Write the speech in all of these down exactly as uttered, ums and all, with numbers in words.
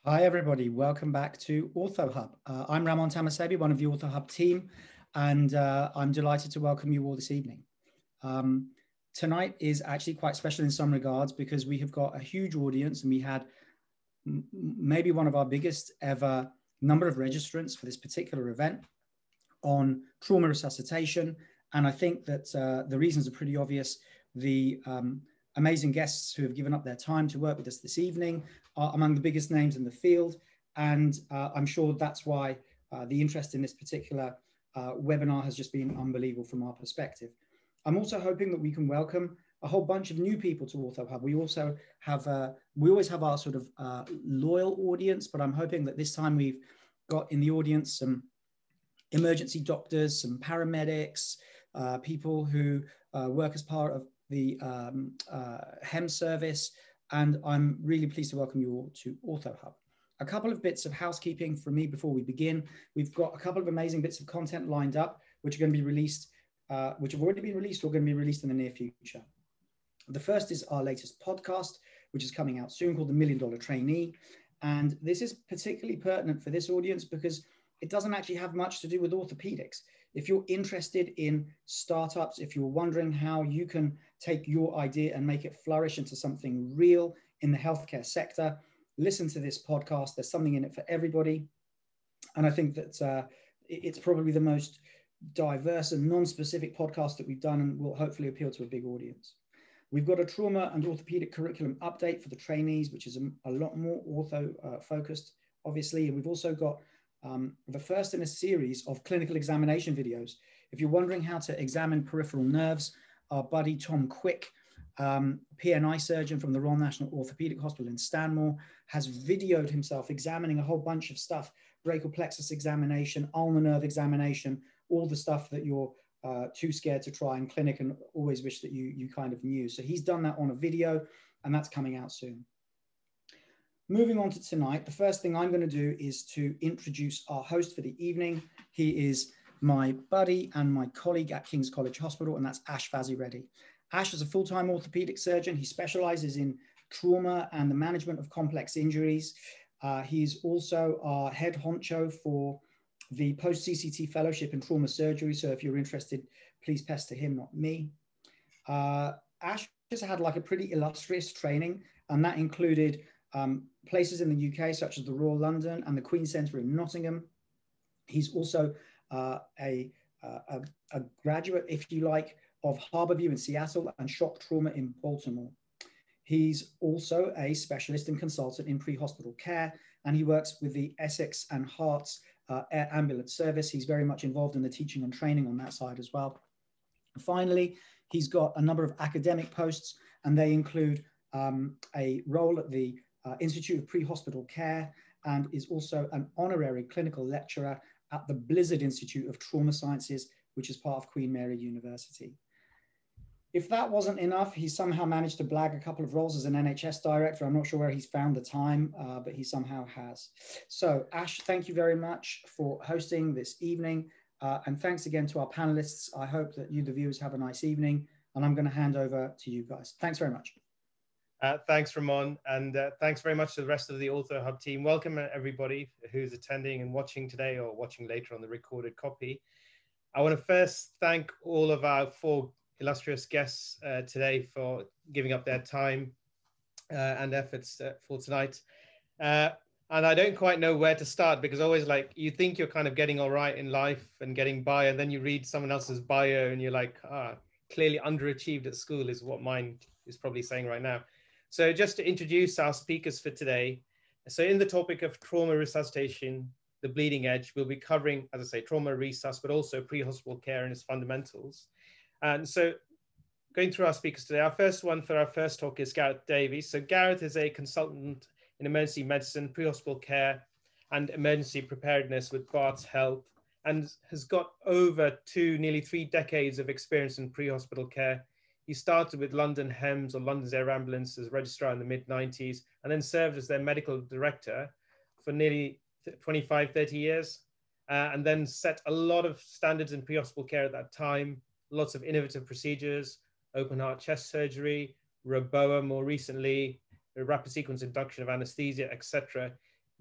Hi, everybody. Welcome back to OrthoHub. Uh, I'm Ramon Tamasebi, one of the OrthoHub team, and uh, I'm delighted to welcome you all this evening. Um, tonight is actually quite special in some regards because we have got a huge audience and we had m maybe one of our biggest ever number of registrants for this particular event on trauma resuscitation. And I think that uh, the reasons are pretty obvious. The um, amazing guests who have given up their time to work with us this evening are among the biggest names in the field. And uh, I'm sure that's why uh, the interest in this particular uh, webinar has just been unbelievable from our perspective. I'm also hoping that we can welcome a whole bunch of new people to OrthoHub. We also have, uh, we always have our sort of uh, loyal audience, but I'm hoping that this time we've got in the audience some emergency doctors, some paramedics, uh, people who uh, work as part of the um, uh, HEM service, and I'm really pleased to welcome you all to OrthoHub. A couple of bits of housekeeping from me before we begin. We've got a couple of amazing bits of content lined up, which are going to be released, uh, which have already been released or going to be released in the near future. The first is our latest podcast, which is coming out soon, called The Million Dollar Trainee. And this is particularly pertinent for this audience because it doesn't actually have much to do with orthopedics. If you're interested in startups, if you're wondering how you can take your idea and make it flourish into something real in the healthcare sector, listen to this podcast. There's something in it for everybody. And I think that uh, it's probably the most diverse and non-specific podcast that we've done and will hopefully appeal to a big audience. We've got a trauma and orthopedic curriculum update for the trainees, which is a, a lot more ortho uh, focused, obviously. And we've also got Um, the first in a series of clinical examination videos. If you're wondering how to examine peripheral nerves, our buddy Tom Quick, um, P N I surgeon from the Royal National Orthopaedic Hospital in Stanmore, has videoed himself examining a whole bunch of stuff, brachial plexus examination, ulnar nerve examination, all the stuff that you're uh, too scared to try in clinic and always wish that you, you kind of knew. So he's done that on a video, and that's coming out soon. Moving on to tonight, the first thing I'm going to do is to introduce our host for the evening. He is my buddy and my colleague at King's College Hospital, and that's Ash Vasireddy. Ash is a full-time orthopedic surgeon. He specializes in trauma and the management of complex injuries. Uh, he's also our head honcho for the post-C C T fellowship in trauma surgery. So if you're interested, please pester him, not me. Uh, Ash has had like a pretty illustrious training, and that included Um, places in the U K, such as the Royal London and the Queen's Centre in Nottingham. He's also uh, a, a, a graduate, if you like, of Harborview in Seattle and shock trauma in Baltimore. He's also a specialist and consultant in pre-hospital care, and he works with the Essex and Herts uh, Air Ambulance Service. He's very much involved in the teaching and training on that side as well. And finally, he's got a number of academic posts, and they include um, a role at the Uh, Institute of Pre-Hospital Care, and is also an honorary clinical lecturer at the Blizzard Institute of Trauma Sciences, which is part of Queen Mary University. If that wasn't enough, he's somehow managed to blag a couple of roles as an N H S director. I'm not sure where he's found the time, uh, but he somehow has. So Ash, thank you very much for hosting this evening. Uh, and thanks again to our panelists. I hope that you, the viewers, have a nice evening. And I'm going to hand over to you guys. Thanks very much. Uh, thanks, Ramon, and uh, thanks very much to the rest of the OrthoHub team. Welcome everybody who's attending and watching today or watching later on the recorded copy. I want to first thank all of our four illustrious guests uh, today for giving up their time uh, and efforts uh, for tonight. Uh, and I don't quite know where to start because always like you think you're kind of getting all right in life and getting by, and then you read someone else's bio and you're like, ah, clearly underachieved at school is what mine is probably saying right now. So just to introduce our speakers for today. So in the topic of trauma resuscitation, the bleeding edge, we'll be covering, as I say, trauma resus, but also pre-hospital care and its fundamentals. And so going through our speakers today, our first one for our first talk is Gareth Davies. So Gareth is a consultant in emergency medicine, pre-hospital care, and emergency preparedness with Barts Health, and has got over two, nearly three decades of experience in pre-hospital care. He started with London HEMS or London's Air Ambulance as registrar in the mid nineties, and then served as their medical director for nearly twenty-five, thirty years, uh, and then set a lot of standards in pre-hospital care at that time, lots of innovative procedures, open heart chest surgery, ROBOA more recently, rapid sequence induction of anesthesia, et cetera.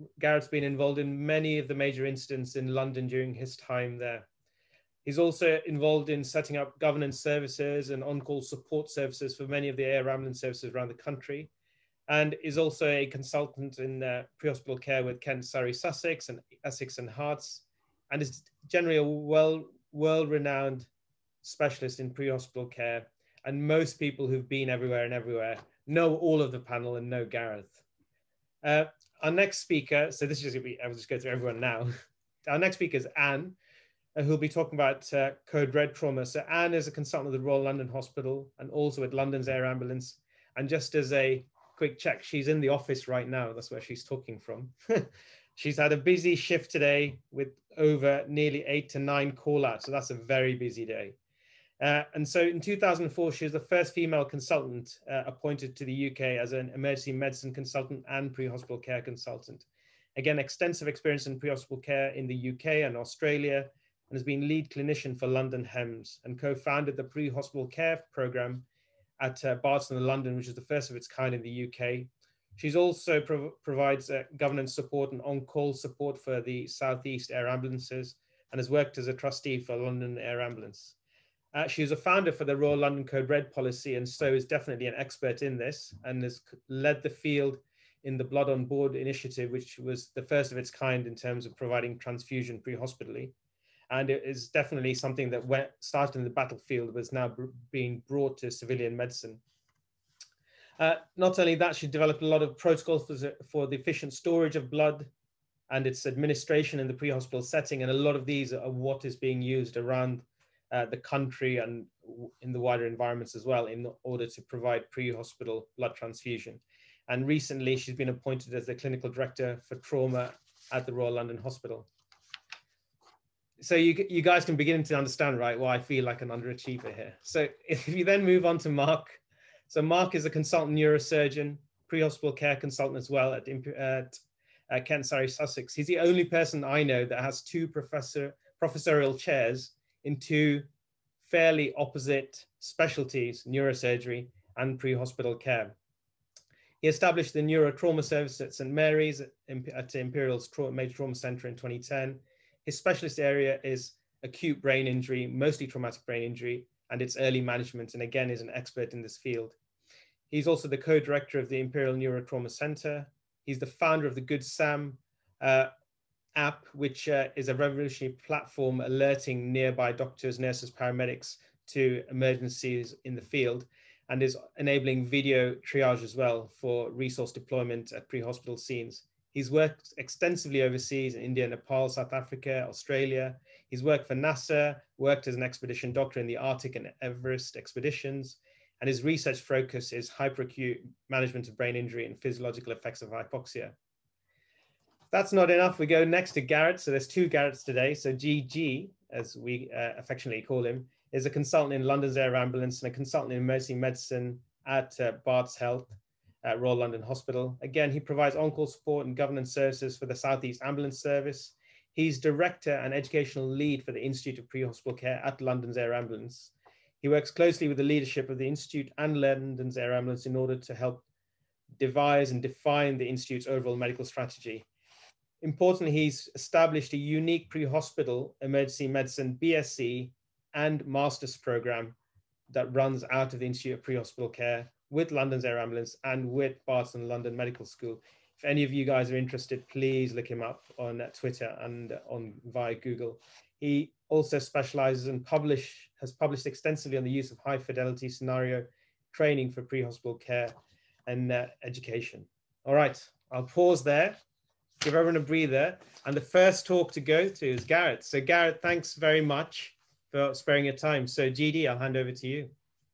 Gareth's been involved in many of the major incidents in London during his time there. He's also involved in setting up governance services and on-call support services for many of the air ambulance services around the country, and is also a consultant in uh, pre-hospital care with Kent, Surrey, Sussex, and Essex and Herts, and is generally a well, world-renowned specialist in pre-hospital care. And most people who've been everywhere and everywhere know all of the panel and know Gareth. Uh, our next speaker, so this is just gonna be, I'll just go through everyone now. Our next speaker is Anne, uh, who'll be talking about uh, Code Red trauma. So Anne is a consultant at the Royal London Hospital and also at London's Air Ambulance. And just as a quick check, she's in the office right now. That's where she's talking from. She's had a busy shift today with over nearly eight to nine call outs. So that's a very busy day. Uh, and so in two thousand four, she was the first female consultant uh, appointed to the U K as an emergency medicine consultant and pre-hospital care consultant. Again, extensive experience in pre-hospital care in the U K and Australia, and has been lead clinician for London H E M S and co-founded the pre-hospital care programme at uh, Barton in London, which is the first of its kind in the U K. She's also prov provides uh, governance support and on-call support for the South East Air Ambulances and has worked as a trustee for London Air Ambulance. Uh, she was a founder for the Royal London Code Red policy, and so is definitely an expert in this and has led the field in the Blood on Board initiative, which was the first of its kind in terms of providing transfusion pre-hospitally. And it is definitely something that went, started in the battlefield, but is now being brought to civilian medicine. Uh, not only that, she developed a lot of protocols for, for the efficient storage of blood and its administration in the pre-hospital setting. And a lot of these are what is being used around uh, the country and in the wider environments as well in order to provide pre-hospital blood transfusion. And recently, she's been appointed as the clinical director for trauma at the Royal London Hospital. So you, you guys can begin to understand, right, why I feel like an underachiever here. So if you then move on to Mark. So Mark is a consultant neurosurgeon, pre-hospital care consultant as well at, at uh, Kent, Surrey, Sussex. He's the only person I know that has two professor, professorial chairs in two fairly opposite specialties, neurosurgery and pre-hospital care. He established the neurotrauma service at Saint Mary's at, at Imperial's Tra- Major Trauma Centre in twenty ten. His specialist area is acute brain injury, mostly traumatic brain injury, and its early management, and again is an expert in this field. He's also the co-director of the Imperial Neurotrauma Centre. He's the founder of the Good Sam uh, app, which uh, is a revolutionary platform alerting nearby doctors, nurses, paramedics to emergencies in the field, and is enabling video triage as well for resource deployment at pre-hospital scenes. He's worked extensively overseas in India, Nepal, South Africa, Australia. He's worked for NASA, worked as an expedition doctor in the Arctic and Everest expeditions, and his research focus is hyperacute management of brain injury and physiological effects of hypoxia. That's not enough. We go next to Gareth. So there's two Gareths today. So G G, as we uh, affectionately call him, is a consultant in London's Air Ambulance and a consultant in emergency medicine at uh, Barts Health at Royal London Hospital. Again, he provides on-call support and governance services for the South East Ambulance Service. He's director and educational lead for the Institute of Pre-Hospital Care at London's Air Ambulance. He works closely with the leadership of the Institute and London's Air Ambulance in order to help devise and define the Institute's overall medical strategy. Importantly, he's established a unique pre-hospital emergency medicine B S c and master's program that runs out of the Institute of Pre-Hospital Care with London's Air Ambulance and with Barton London Medical School. If any of you guys are interested, please look him up on Twitter and on via Google. He also specializes and publish, has published extensively on the use of high fidelity scenario training for pre-hospital care and uh, education. All right, I'll pause there, give everyone a breather. And the first talk to go to is Gareth. So Gareth, thanks very much for sparing your time. So G D, I'll hand over to you.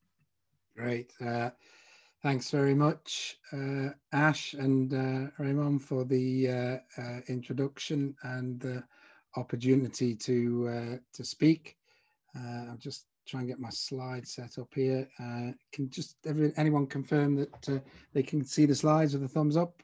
Great. Uh, thanks very much, uh, Ash and uh, Raymond, for the uh, uh, introduction and the opportunity to uh, to speak. Uh, I'll just try and get my slides set up here. Uh, can just every, anyone confirm that uh, they can see the slides with a thumbs up?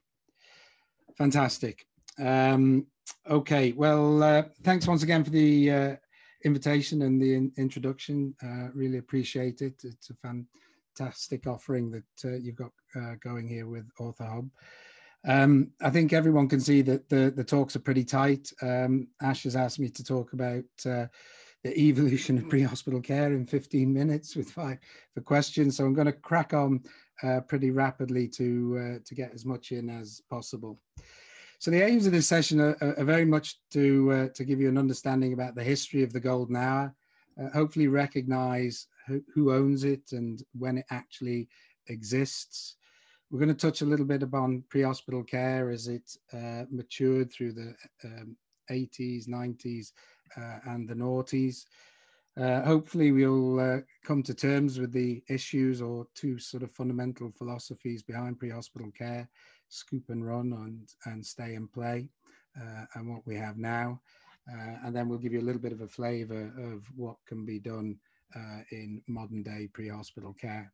Fantastic. Um, okay, well, uh, thanks once again for the uh, invitation and the in introduction. Uh, really appreciate it. It's a fantastic offering that uh, you've got uh, going here with AuthorHub. Um, I think everyone can see that the, the talks are pretty tight. Um, Ash has asked me to talk about uh, the evolution of pre-hospital care in fifteen minutes with five for questions. So I'm going to crack on uh, pretty rapidly to, uh, to get as much in as possible. So the aims of this session are, are very much to, uh, to give you an understanding about the history of the golden hour, uh, hopefully recognize who, who owns it and when it actually exists. We're going to touch a little bit upon pre-hospital care as it uh, matured through the um, eighties, nineties, uh, and the noughties. Uh, hopefully we'll uh, come to terms with the issues or two sort of fundamental philosophies behind pre-hospital care, scoop and run and, and stay and play, uh, and what we have now. Uh, and then we'll give you a little bit of a flavor of what can be done uh, in modern day pre-hospital care.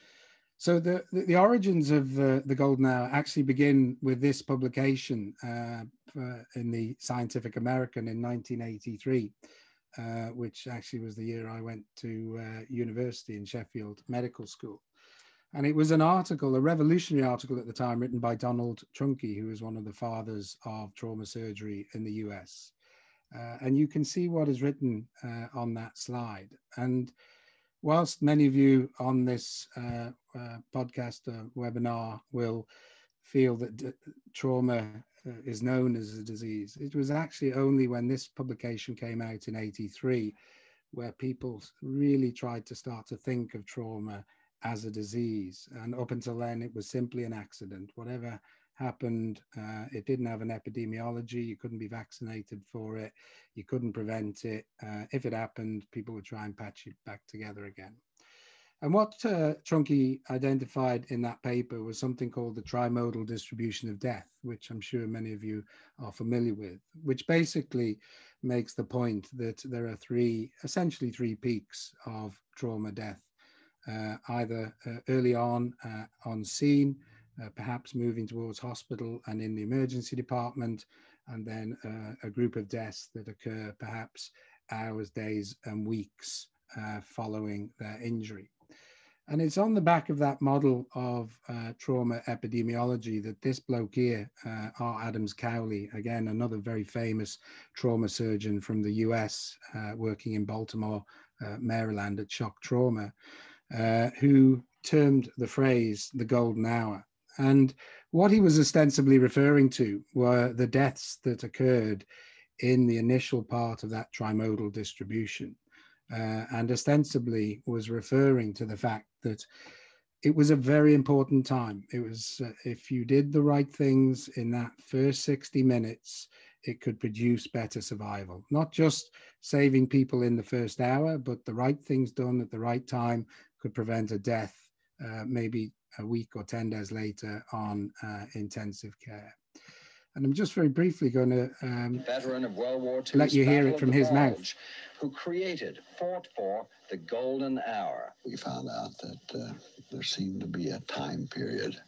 So the, the, the origins of the, the golden hour actually begin with this publication uh, in the Scientific American in nineteen eighty-three, uh, which actually was the year I went to uh, university in Sheffield Medical School. And it was an article, a revolutionary article at the time, written by Donald Trunke, who was one of the fathers of trauma surgery in the U S. Uh, and you can see what is written uh, on that slide. And whilst many of you on this uh, uh, podcast uh, webinar will feel that trauma uh, is known as a disease, it was actually only when this publication came out in eighty-three where people really tried to start to think of trauma as a disease. And up until then, it was simply an accident. Whatever happened, uh, it didn't have an epidemiology. You couldn't be vaccinated for it. You couldn't prevent it. Uh, if it happened, people would try and patch it back together again. And what uh, Trunke identified in that paper was something called the trimodal distribution of death, which I'm sure many of you are familiar with, which basically makes the point that there are three, essentially three peaks of trauma death, uh, either uh, early on uh, on scene, Uh, perhaps moving towards hospital and in the emergency department, and then uh, a group of deaths that occur perhaps hours, days, and weeks uh, following their injury. And it's on the back of that model of uh, trauma epidemiology that this bloke here, uh, R. Adams Cowley, again, another very famous trauma surgeon from the U S, uh, working in Baltimore, uh, Maryland at Shock Trauma, uh, who termed the phrase the golden hour. And what he was ostensibly referring to were the deaths that occurred in the initial part of that trimodal distribution, uh, and ostensibly was referring to the fact that it was a very important time. It was, uh, if you did the right things in that first sixty minutes, it could produce better survival. Not just saving people in the first hour, but the right things done at the right time could prevent a death, uh, maybe a week or ten days later on uh, intensive care. And I'm just very briefly going to um, veteran of World War Two, let you hear it from his mouth. Who created, fought for the golden hour. We found out that uh, there seemed to be a time period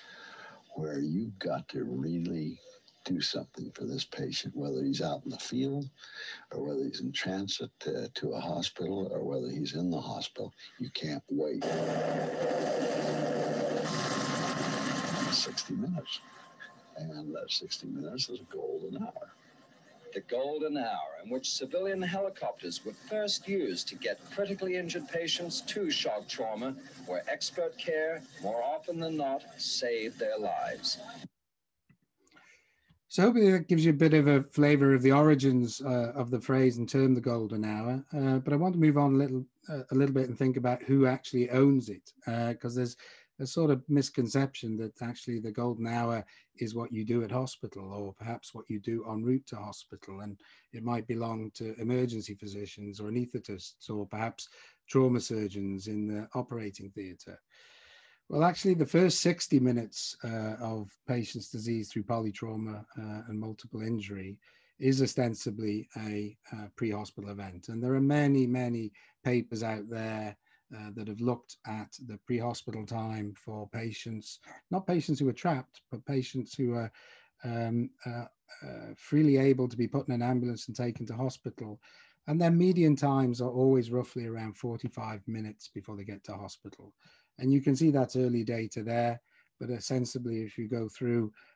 where you got to really do something for this patient, whether he's out in the field or whether he's in transit to, to a hospital or whether he's in the hospital. You can't wait. sixty minutes. And that sixty minutes is a golden hour. The golden hour in which civilian helicopters were first used to get critically injured patients to shock trauma, where expert care, more often than not, saved their lives. So hopefully that gives you a bit of a flavor of the origins uh, of the phrase and term the golden hour. Uh, but I want to move on a little, uh, a little bit and think about who actually owns it, because uh, there's a sort of misconception that actually the golden hour is what you do at hospital, or perhaps what you do en route to hospital, and it might belong to emergency physicians or anaesthetists, or perhaps trauma surgeons in the operating theatre. Well, actually, the first sixty minutes uh, of patient's disease through polytrauma uh, and multiple injury is ostensibly a uh, pre-hospital event. And there are many, many papers out there uh, that have looked at the pre-hospital time for patients, not patients who are trapped, but patients who are um, uh, uh, freely able to be put in an ambulance and taken to hospital. And their median times are always roughly around forty-five minutes before they get to hospital. And you can see that's early data there, but ostensibly, if you go through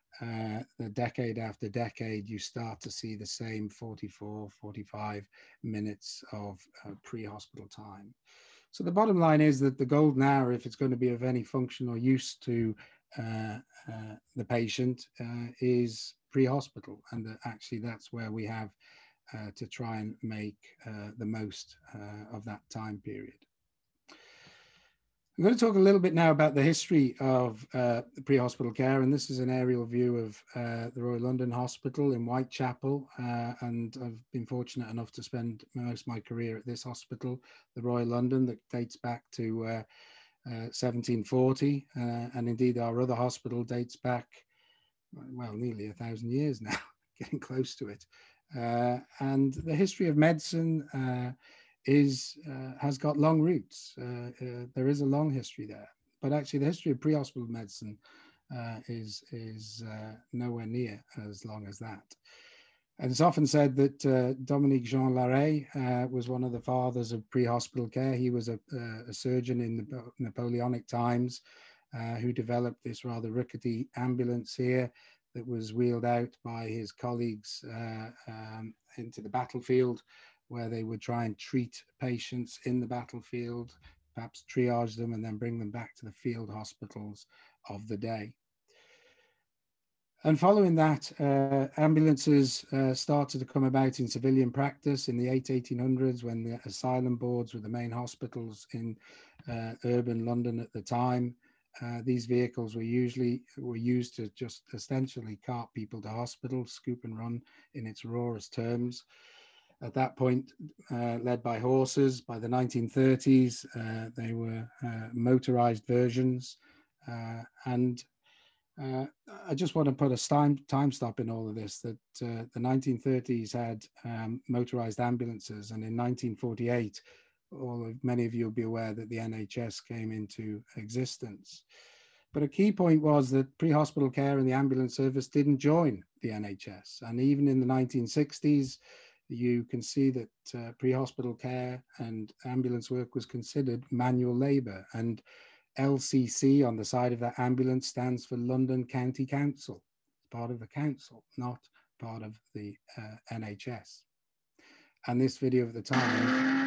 uh, the decade after decade, you start to see the same forty-four, forty-five minutes of uh, pre-hospital time. So the bottom line is that the golden hour, if it's going to be of any function or use to uh, uh, the patient, uh, is pre-hospital. And that actually that's where we have uh, to try and make uh, the most uh, of that time period. I'm going to talk a little bit now about the history of uh, pre-hospital care, and this is an aerial view of uh, the Royal London Hospital in Whitechapel, uh, and I've been fortunate enough to spend most of my career at this hospital, the Royal London, that dates back to uh, uh, seventeen forty, uh, and indeed our other hospital dates back, well, nearly a thousand years now, getting close to it. Uh, and the history of medicine uh, is uh, has got long roots. Uh, uh, there is a long history there, but actually the history of pre-hospital medicine uh, is is uh, nowhere near as long as that. And it's often said that uh, Dominique Jean Larrey uh, was one of the fathers of pre-hospital care. He was a, uh, a surgeon in the Napoleonic times uh, who developed this rather rickety ambulance here that was wheeled out by his colleagues uh, um, into the battlefield, where they would try and treat patients in the battlefield, perhaps triage them and then bring them back to the field hospitals of the day. And following that, uh, ambulances uh, started to come about in civilian practice in the eighteen hundreds, when the asylum boards were the main hospitals in uh, urban London at the time. Uh, these vehicles were usually were used to just essentially cart people to hospital, scoop and run in its rawest terms. At that point, uh, led by horses. By the nineteen thirties, uh, they were uh, motorized versions. Uh, and uh, I just want to put a time, time stop in all of this, that uh, the nineteen thirties had um, motorized ambulances. And in nineteen forty-eight, all of, many of you will be aware that the N H S came into existence. But a key point was that pre-hospital care and the ambulance service didn't join the N H S. And even in the nineteen sixties, you can see that uh, pre-hospital care and ambulance work was considered manual labor. And L C C on the side of that ambulance stands for London County Council. It's part of the council, not part of the uh, N H S. And this video at the time...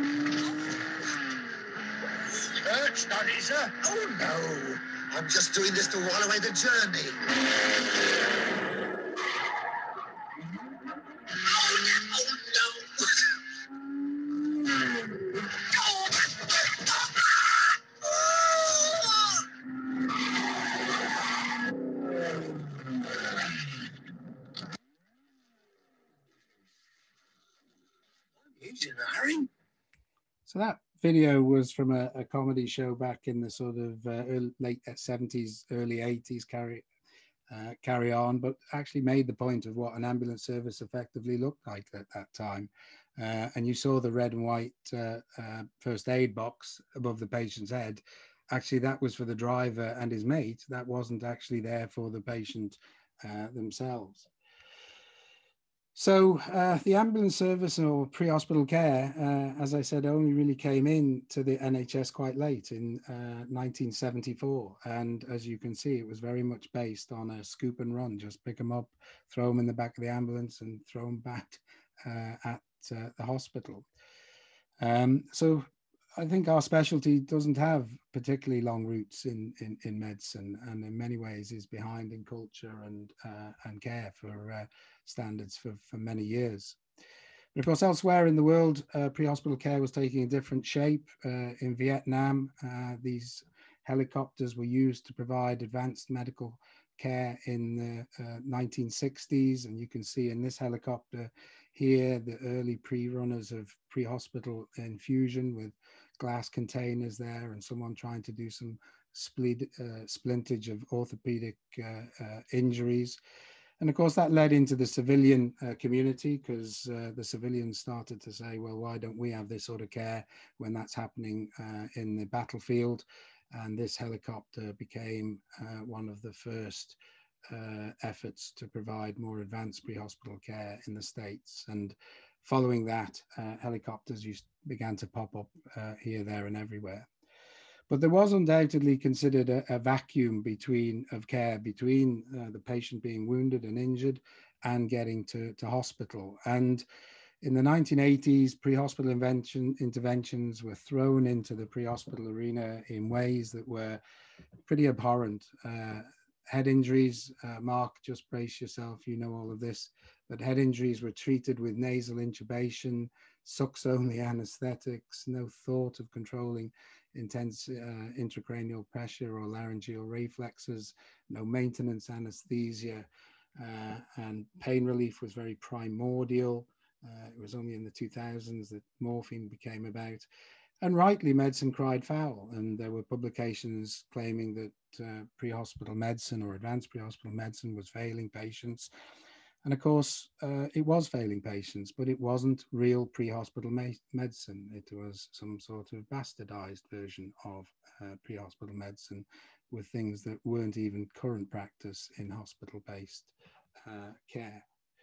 Church, Daddy, sir? Oh, no. I'm just doing this to while away the journey. So that video was from a, a comedy show back in the sort of uh, early, late seventies, early eighties, carry, uh, carry on, but actually made the point of what an ambulance service effectively looked like at that time. Uh, and you saw the red and white uh, uh, first aid box above the patient's head. Actually, that was for the driver and his mate. That wasn't actually there for the patient uh, themselves. So uh, the ambulance service or pre-hospital care, uh, as I said, only really came in to the N H S quite late in uh, nineteen seventy-four. And as you can see, it was very much based on a scoop and run. Just pick them up, throw them in the back of the ambulance and throw them back uh, at uh, the hospital. Um, so I think our specialty doesn't have particularly long roots in, in, in medicine, and in many ways is behind in culture and, uh, and care for uh, standards for, for many years. But of course, elsewhere in the world, uh, pre-hospital care was taking a different shape. Uh, in Vietnam, uh, these helicopters were used to provide advanced medical care in the uh, nineteen sixties. And you can see in this helicopter here, the early pre-runners of pre-hospital infusion with glass containers there and someone trying to do some split, uh, splintage of orthopedic uh, uh, injuries. And of course, that led into the civilian uh, community, because uh, the civilians started to say, well, why don't we have this sort of care when that's happening uh, in the battlefield? And this helicopter became uh, one of the first uh, efforts to provide more advanced pre-hospital care in the States. And following that, uh, helicopters used, began to pop up uh, here, there, and everywhere. But there was undoubtedly considered a, a vacuum between of care between uh, the patient being wounded and injured and getting to, to hospital. And in the nineteen eighties, pre-hospital interventions were thrown into the pre-hospital arena in ways that were pretty abhorrent. Uh, head injuries, uh, Mark, just brace yourself, you know all of this, but head injuries were treated with nasal intubation, sucks-only anesthetics, no thought of controlling intense uh, intracranial pressure or laryngeal reflexes, no maintenance anesthesia, uh, and pain relief was very primordial. Uh, it was only in the two thousands that morphine became about. And rightly, medicine cried foul, and there were publications claiming that uh, pre-hospital medicine or advanced pre-hospital medicine was failing patients. And of course, uh, it was failing patients, but it wasn't real pre-hospital me medicine. It was some sort of bastardized version of uh, pre-hospital medicine with things that weren't even current practice in hospital-based uh, care.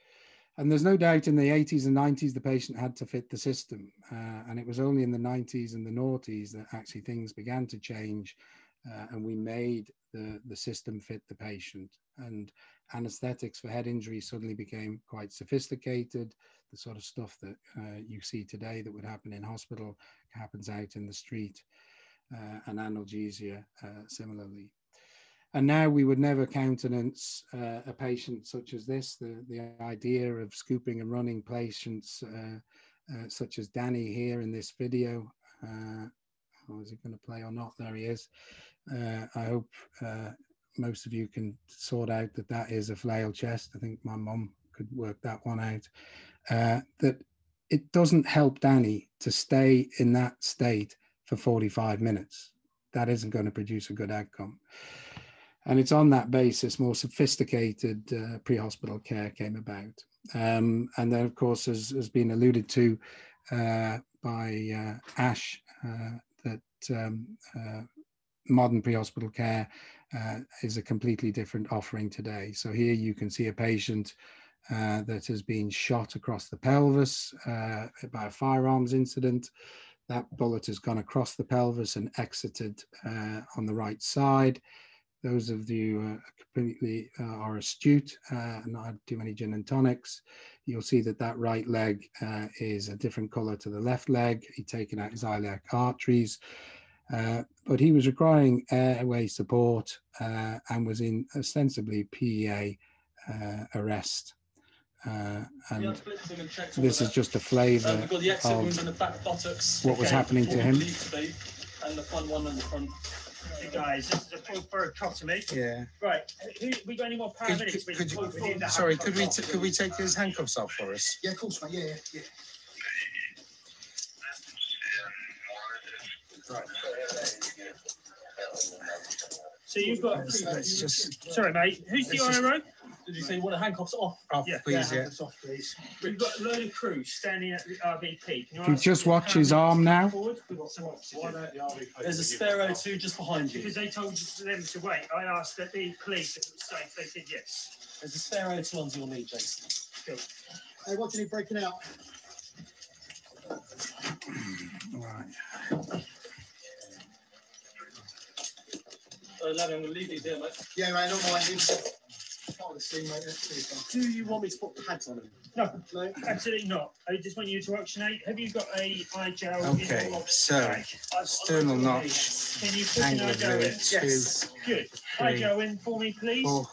And there's no doubt in the eighties and nineties, the patient had to fit the system. Uh, and it was only in the nineties and the noughties that actually things began to change. Uh, and we made the, the system fit the patient. And anesthetics for head injury suddenly became quite sophisticated. The sort of stuff that uh, you see today that would happen in hospital happens out in the street, uh, and analgesia uh, similarly. And now we would never countenance uh, a patient such as this. The, the idea of scooping and running patients uh, uh, such as Danny here in this video. Uh, oh, is he going to play or not? There he is. Uh, I hope uh, most of you can sort out that that is a flail chest. I think my mum could work that one out. Uh, that it doesn't help Danny to stay in that state for forty-five minutes. That isn't going to produce a good outcome. And it's on that basis more sophisticated uh, pre-hospital care came about. Um, and then, of course, as has been alluded to uh, by uh, Ash, uh, that um, uh, modern pre-hospital care uh, is a completely different offering today. So here you can see a patient uh, that has been shot across the pelvis uh, by a firearms incident. That bullet has gone across the pelvis and exited uh, on the right side. Those of you uh, completely uh, are astute uh, and not had too many gin and tonics, you'll see that that right leg uh, is a different color to the left leg. He'd taken out his iliac arteries, uh, but he was requiring airway support uh, and was in ostensibly P E A uh, arrest. Uh, and this is just a flavour um, of what was happening to him. And the front one and the front. Hey guys, this is a full thoracotomy. Yeah. Right. Who, we got any more paramedics? Could, could, could you, sorry, could we could we take his handcuffs off for us? Yeah, of course, mate. Yeah, yeah, yeah. Right. So you've got. Let's just. Sorry, mate. Who's the I R O? Did you say you want the handcuffs off? Off, yeah, please, yeah. yeah. Handcuffs off, please. We've got a load of crew standing at the R V P. Can you If you just watch his arm now. There's a spare O two just behind you. Because they told them to wait. I asked that the police if it was safe. They said yes. There's a spare O two on your knee, Jason. Cool. Hey, what did he breaking out? Right. Uh, lad, I'm going to leave these there, mate. Yeah, mate, not mine. Part of the scene, mate. That's Do you want me to put pads on him? No, no, absolutely not. I just want you to oxygenate. Have you got a eye gel? Okay, in your so bag? sternal notch, Can you put an angle eye of gel in? fluid, two, Yes. Good. Eye three, gel in for me, please. four.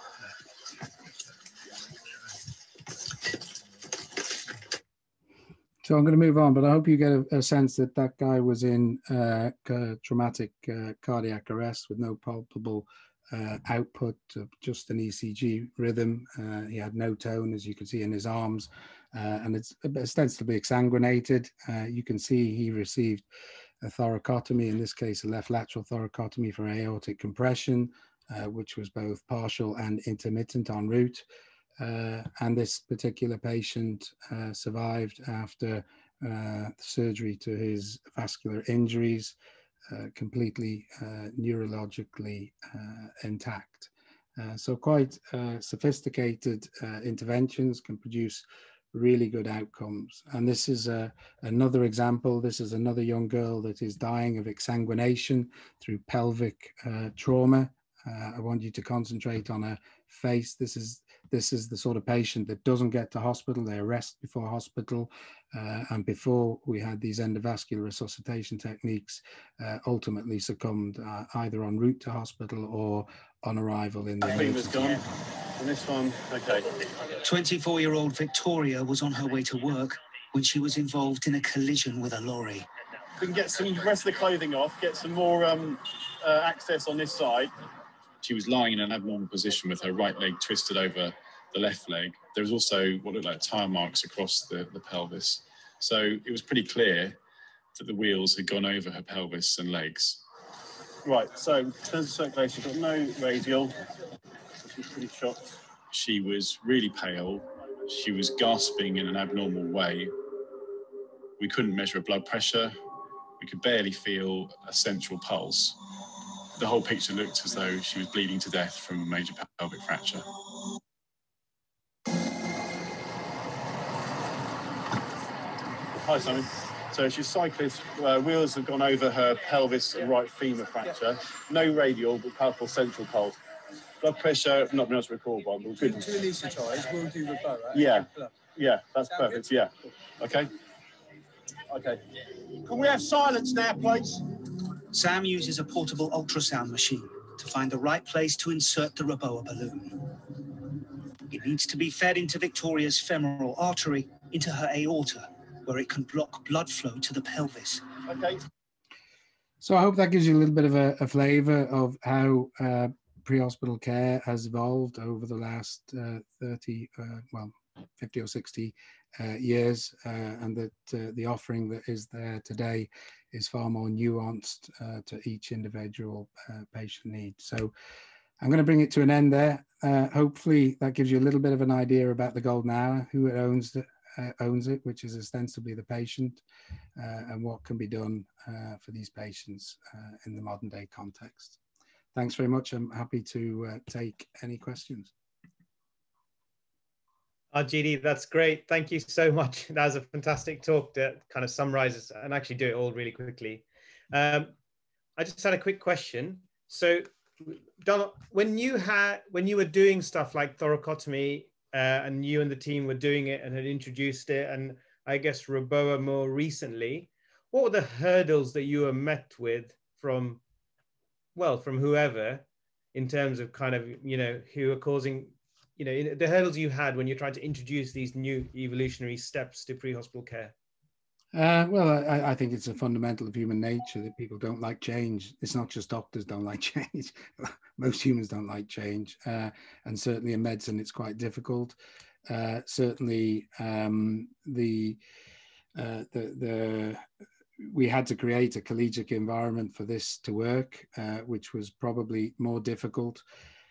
So I'm going to move on, but I hope you get a, a sense that that guy was in uh, traumatic uh, cardiac arrest with no palpable uh, output, of just an E C G rhythm. Uh, he had no tone, as you can see in his arms, uh, and it's ostensibly exsanguinated. Uh, you can see he received a thoracotomy, in this case a left lateral thoracotomy for aortic compression, uh, which was both partial and intermittent en route. Uh, and this particular patient uh, survived after uh, surgery to his vascular injuries, uh, completely uh, neurologically uh, intact. Uh, so quite uh, sophisticated uh, interventions can produce really good outcomes. And this is a, another example. This is another young girl that is dying of exsanguination through pelvic uh, trauma. Uh, I want you to concentrate on her face. This is this is the sort of patient that doesn't get to hospital. They arrest before hospital, uh, and before we had these endovascular resuscitation techniques, uh, ultimately succumbed uh, either en route to hospital or on arrival in the emergency. Gone. And this one, okay. twenty-four-year-old Victoria was on her way to work when she was involved in a collision with a lorry. We can get some rest of the clothing off, get some more um, uh, access on this side. She was lying in an abnormal position with her right leg twisted over the left leg. There was also what looked like tire marks across the, the pelvis. So it was pretty clear that the wheels had gone over her pelvis and legs. Right, so in terms of circulation, got no radial. So she's pretty shocked. She was really pale. She was gasping in an abnormal way. We couldn't measure her blood pressure. We could barely feel a central pulse. The whole picture looked as though she was bleeding to death from a major pelvic fracture. Hi, Simon. So she's cyclist. Uh, wheels have gone over her pelvis and right femur fracture. No radial, but powerful central pulse. Blood pressure, not been able to record one, but good. To anaesthetise, we'll do the boa. Yeah, yeah, that's perfect, yeah. Okay. Okay. Can we have silence now, please? Sam uses a portable ultrasound machine to find the right place to insert the Reboa balloon. It needs to be fed into Victoria's femoral artery, into her aorta, where it can block blood flow to the pelvis. Okay. So I hope that gives you a little bit of a, a flavour of how uh, pre-hospital care has evolved over the last uh, thirty, uh, well, fifty or sixty uh, years, uh, and that uh, the offering that is there today is far more nuanced uh, to each individual uh, patient need. So I'm going to bring it to an end there. Uh, hopefully that gives you a little bit of an idea about the golden hour, who it owns, the, uh, owns it, which is ostensibly the patient, uh, and what can be done uh, for these patients uh, in the modern day context. Thanks very much. I'm happy to uh, take any questions. Oh, G D, that's great. Thank you so much. That was a fantastic talk that kind of summarizes and actually do it all really quickly. Um, I just had a quick question. So, Donald, when you had when you were doing stuff like thoracotomy, uh, and you and the team were doing it and had introduced it, and I guess Reboa more recently, what were the hurdles that you were met with from, well, from whoever, in terms of kind of, you know, who are causing, you know, the hurdles you had when you're trying to introduce these new evolutionary steps to pre-hospital care? Uh, well, I, I think it's a fundamental of human nature that people don't like change. It's not just doctors don't like change. Most humans don't like change. Uh, and certainly in medicine, it's quite difficult. Uh, certainly um, the, uh, the, the, we had to create a collegiate environment for this to work, uh, which was probably more difficult.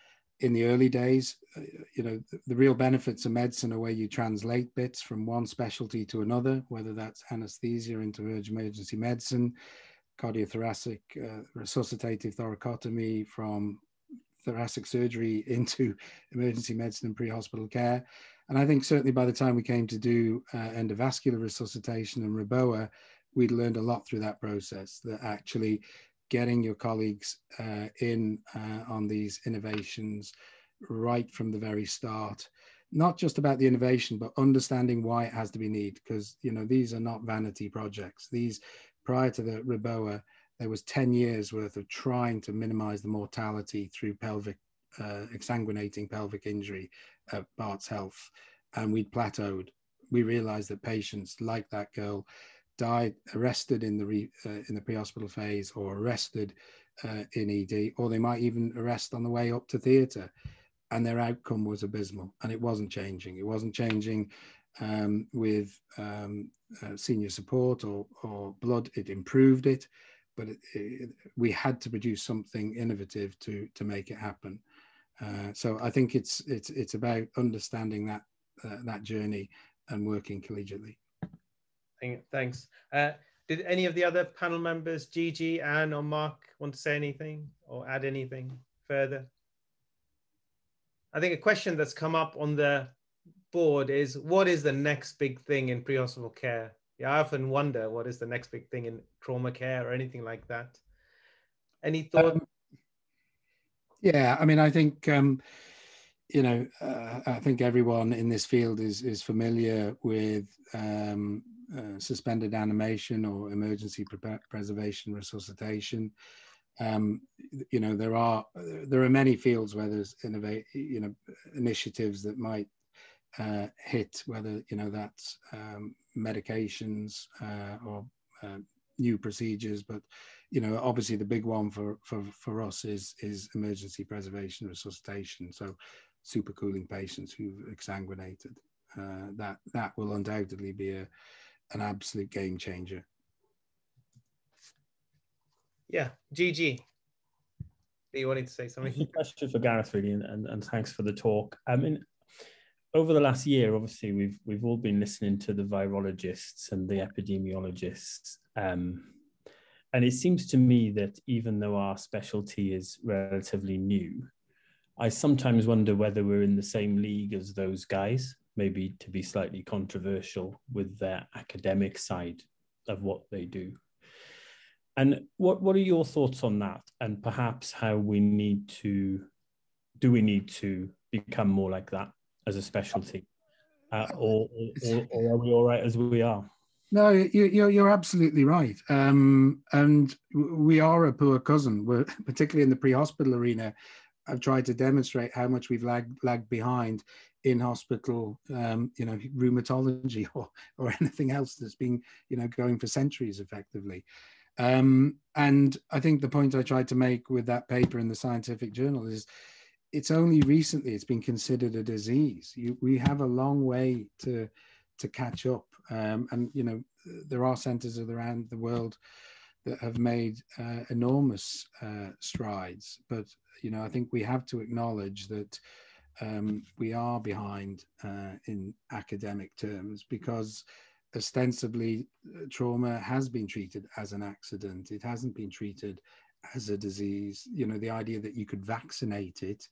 In the early days, uh, you know, the, the real benefits of medicine are where you translate bits from one specialty to another, whether that's anesthesia into urgent emergency medicine, cardiothoracic, uh, resuscitative thoracotomy, from thoracic surgery into emergency medicine and pre-hospital care. And I think certainly by the time we came to do uh, endovascular resuscitation and Reboa, we'd learned a lot through that process, that actually getting your colleagues uh, in uh, on these innovations right from the very start, not just about the innovation, but understanding why it has to be needed, because, you know, these are not vanity projects. These, prior to the Reboa, there was ten years worth of trying to minimize the mortality through pelvic, uh, exsanguinating pelvic injury at Bart's Health, and we'd plateaued. We realized that patients like that girl died arrested in the re, uh, in the pre-hospital phase, or arrested uh, in E D, or they might even arrest on the way up to theatre, and their outcome was abysmal, and it wasn't changing. It wasn't changing um, with um, uh, senior support or, or blood. It improved it, but it, it, we had to produce something innovative to to make it happen. Uh, so I think it's it's it's about understanding that uh, that journey and working collegiately. Thanks. Uh, did any of the other panel members, Gigi, Anne, or Mark, want to say anything or add anything further? I think a question that's come up on the board is, what is the next big thing in pre-hospital care? Yeah, I often wonder what is the next big thing in trauma care or anything like that. Any thought? Um, yeah, I mean, I think, um, you know, uh, I think everyone in this field is, is familiar with um, uh, suspended animation or emergency pre preservation resuscitation. Um, you know, there are there are many fields where there's innovate, you know, initiatives that might uh, hit, whether, you know, that's um, medications uh, or uh, new procedures. But, you know, obviously the big one for, for, for us is, is emergency preservation resuscitation. So supercooling patients who've exsanguinated. Uh, that, that will undoubtedly be a, an absolute game changer. Yeah, Gigi, are you wanting to say something? A question for Gareth, really, and, and, and thanks for the talk. I mean, over the last year, obviously, we've we've all been listening to the virologists and the epidemiologists, um, and it seems to me that even though our specialty is relatively new, I sometimes wonder whether we're in the same league as those guys, maybe to be slightly controversial with their academic side of what they do. And what, what are your thoughts on that? And perhaps how we need to, do we need to become more like that as a specialty? Uh, or, or, or are we all right as we are? No, you're, you're absolutely right. Um, and we are a poor cousin. We're, particularly in the pre-hospital arena, I've tried to demonstrate how much we've lagged, lagged behind in hospital, um, you know, rheumatology or, or anything else that's been, you know, going for centuries effectively. Um, and I think the point I tried to make with that paper in the scientific journal is it's only recently it's been considered a disease. You, we have a long way to, to catch up. Um, and, you know, there are centers around the world that have made uh, enormous uh, strides. But, you know, I think we have to acknowledge that um, we are behind uh, in academic terms because ostensibly trauma has been treated as an accident. It hasn't been treated as a disease. You know, the idea that you could vaccinate it.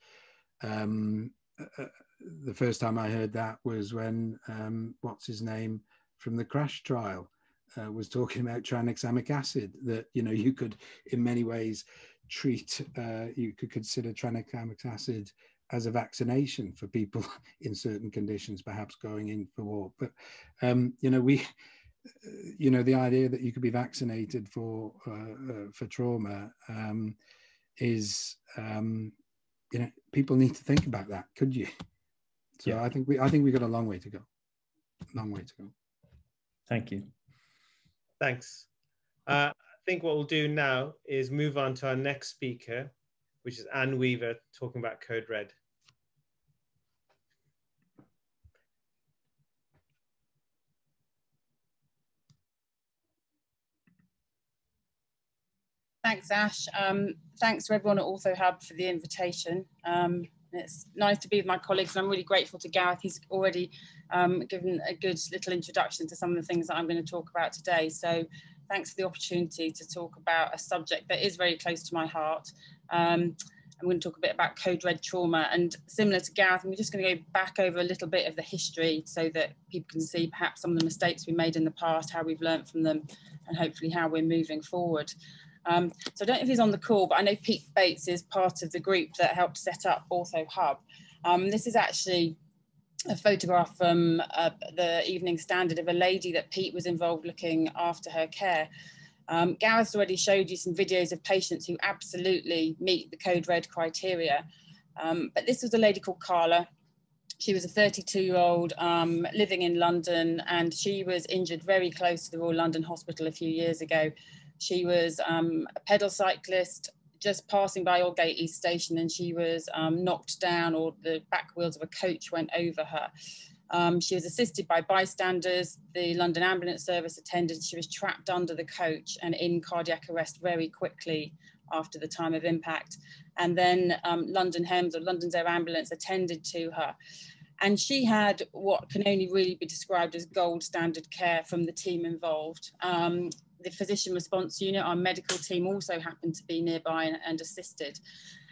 Um, uh, the first time I heard that was when, um, what's his name from the crash trial uh, was talking about tranexamic acid, that, you know, you could in many ways treat, uh, you could consider tranexamic acid as a vaccination for people in certain conditions, perhaps going in for war. But, um, you know, we, you know, the idea that you could be vaccinated for, uh, uh, for trauma um, is, um, you know, people need to think about that. Could you? So yeah. I think we, I think we've got a long way to go. Long way to go. Thank you. Thanks. Uh, I think what we'll do now is move on to our next speaker, which is Anne Weaver, talking about Code Red. Thanks, Ash. Um, thanks to everyone at AutoHub for the invitation. Um, it's nice to be with my colleagues, and I'm really grateful to Gareth. He's already um, given a good little introduction to some of the things that I'm going to talk about today. So thanks for the opportunity to talk about a subject that is very close to my heart. Um, I'm going to talk a bit about Code Red trauma, and similar to Gareth, I'm just going to go back over a little bit of the history so that people can see perhaps some of the mistakes we made in the past, how we've learned from them, and hopefully how we're moving forward. Um, so I don't know if he's on the call, but I know Pete Bates is part of the group that helped set up AutoHub. Um, this is actually a photograph from uh, the Evening Standard of a lady that Pete was involved looking after her care. Um, Gareth's already showed you some videos of patients who absolutely meet the Code Red criteria. Um, but this was a lady called Carla. She was a thirty-two-year-old um, living in London, and she was injured very close to the Royal London Hospital a few years ago. She was um, a pedal cyclist just passing by Aldgate East Station, and she was um, knocked down, or the back wheels of a coach went over her. Um, she was assisted by bystanders. The London Ambulance Service attended. She was trapped under the coach and in cardiac arrest very quickly after the time of impact. And then um, London Hems, or London's Air Ambulance, attended to her. And she had what can only really be described as gold standard care from the team involved. Um, the physician response unit, our medical team, also happened to be nearby and, and assisted.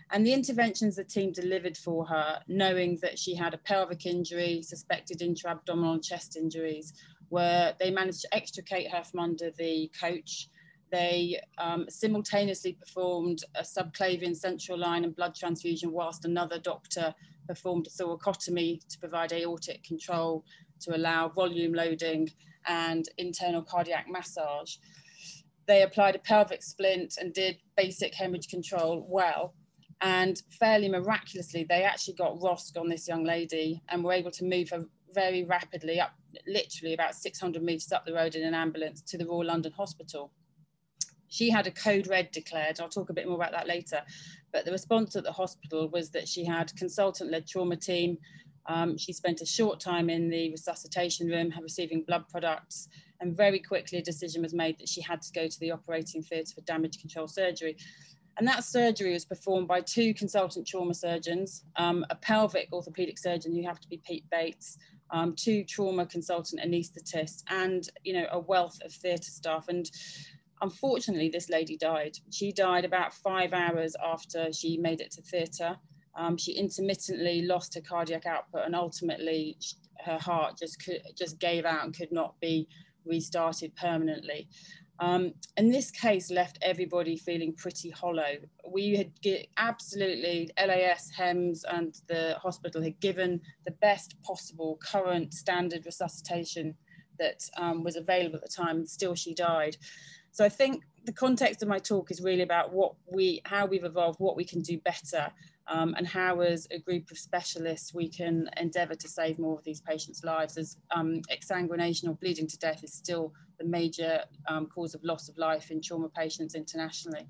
And the interventions the team delivered for her, knowing that she had a pelvic injury, suspected intra-abdominal and chest injuries, where they managed to extricate her from under the coach. They um, simultaneously performed a subclavian central line and blood transfusion whilst another doctor performed a thoracotomy to provide aortic control, to allow volume loading and internal cardiac massage. They applied a pelvic splint and did basic hemorrhage control well. And fairly miraculously, they actually got R O S C on this young lady and were able to move her very rapidly up, literally about six hundred meters up the road in an ambulance to the Royal London Hospital. She had a code red declared. I'll talk a bit more about that later. But the response at the hospital was that she had consultant-led trauma team. Um, she spent a short time in the resuscitation room, receiving blood products, and very quickly a decision was made that she had to go to the operating theatre for damage control surgery. And that surgery was performed by two consultant trauma surgeons, um, a pelvic orthopaedic surgeon who happened to be Pete Bates, um, two trauma consultant anaesthetists, and you know, a wealth of theatre staff. And unfortunately, this lady died. She died about five hours after she made it to theatre. Um, she intermittently lost her cardiac output, and ultimately her heart just could, just gave out and could not be restarted permanently. Um, and this case left everybody feeling pretty hollow. We had get, absolutely, L A S, H E M S and the hospital had given the best possible current standard resuscitation that um, was available at the time, and still she died. So I think the context of my talk is really about what we, how we've evolved, what we can do better, um, and how as a group of specialists we can endeavour to save more of these patients' lives, as um, exsanguination or bleeding to death is still the major um, cause of loss of life in trauma patients internationally.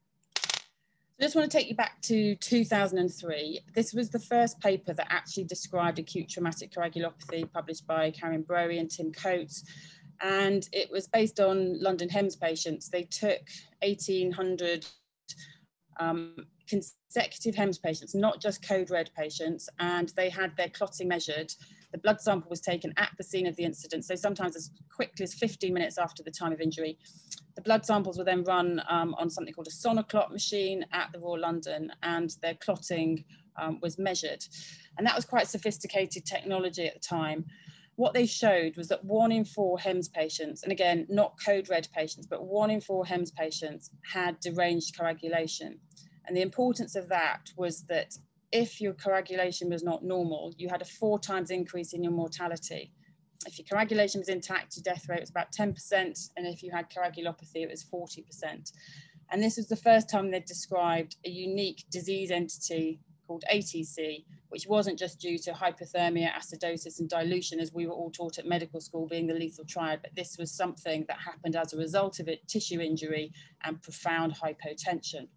I just want to take you back to two thousand three. This was the first paper that actually described acute traumatic coagulopathy, published by Karen Broey and Tim Coates. And it was based on London H E M S patients. They took eighteen hundred um, consecutive H E M S patients, not just code red patients, and they had their clotting measured. The blood sample was taken at the scene of the incident, so sometimes as quickly as fifteen minutes after the time of injury. The blood samples were then run um, on something called a sonoclot machine at the Royal London, and their clotting um, was measured. And that was quite sophisticated technology at the time. What they showed was that one in four H E M S patients, and again, not code red patients, but one in four H E M S patients had deranged coagulation. And the importance of that was that if your coagulation was not normal, you had a four times increase in your mortality. If your coagulation was intact, your death rate was about ten percent. And if you had coagulopathy, it was forty percent. And this was the first time they'd described a unique disease entity called A T C, which wasn't just due to hypothermia, acidosis, and dilution, as we were all taught at medical school, being the lethal triad, but this was something that happened as a result of it, tissue injury and profound hypotension.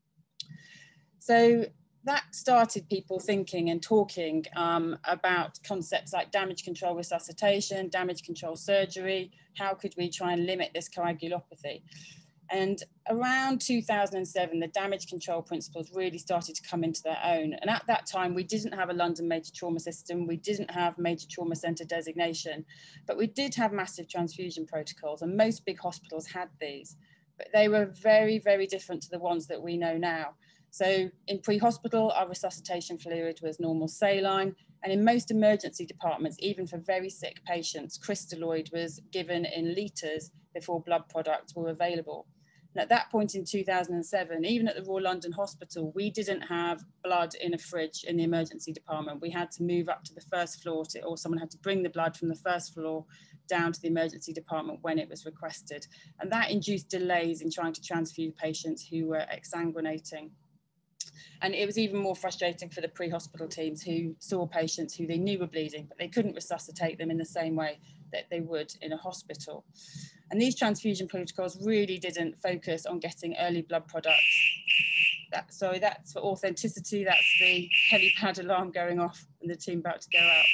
So that started people thinking and talking um, about concepts like damage control resuscitation, damage control surgery. How could we try and limit this coagulopathy? And around two thousand seven, the damage control principles really started to come into their own. And at that time, we didn't have a London major trauma system. We didn't have major trauma centre designation, but we did have massive transfusion protocols, and most big hospitals had these. But they were very, very different to the ones that we know now. So in pre-hospital, our resuscitation fluid was normal saline. And in most emergency departments, even for very sick patients, crystalloid was given in litres before blood products were available. And at that point in two thousand seven, even at the Royal London Hospital, we didn't have blood in a fridge in the emergency department. We had to move up to the first floor to, or someone had to bring the blood from the first floor down to the emergency department when it was requested. And that induced delays in trying to transfuse patients who were exsanguinating. And it was even more frustrating for the pre-hospital teams who saw patients who they knew were bleeding, but they couldn't resuscitate them in the same way that they would in a hospital. And these transfusion protocols really didn't focus on getting early blood products. That, sorry, that's for authenticity. That's the helipad alarm going off and the team about to go out.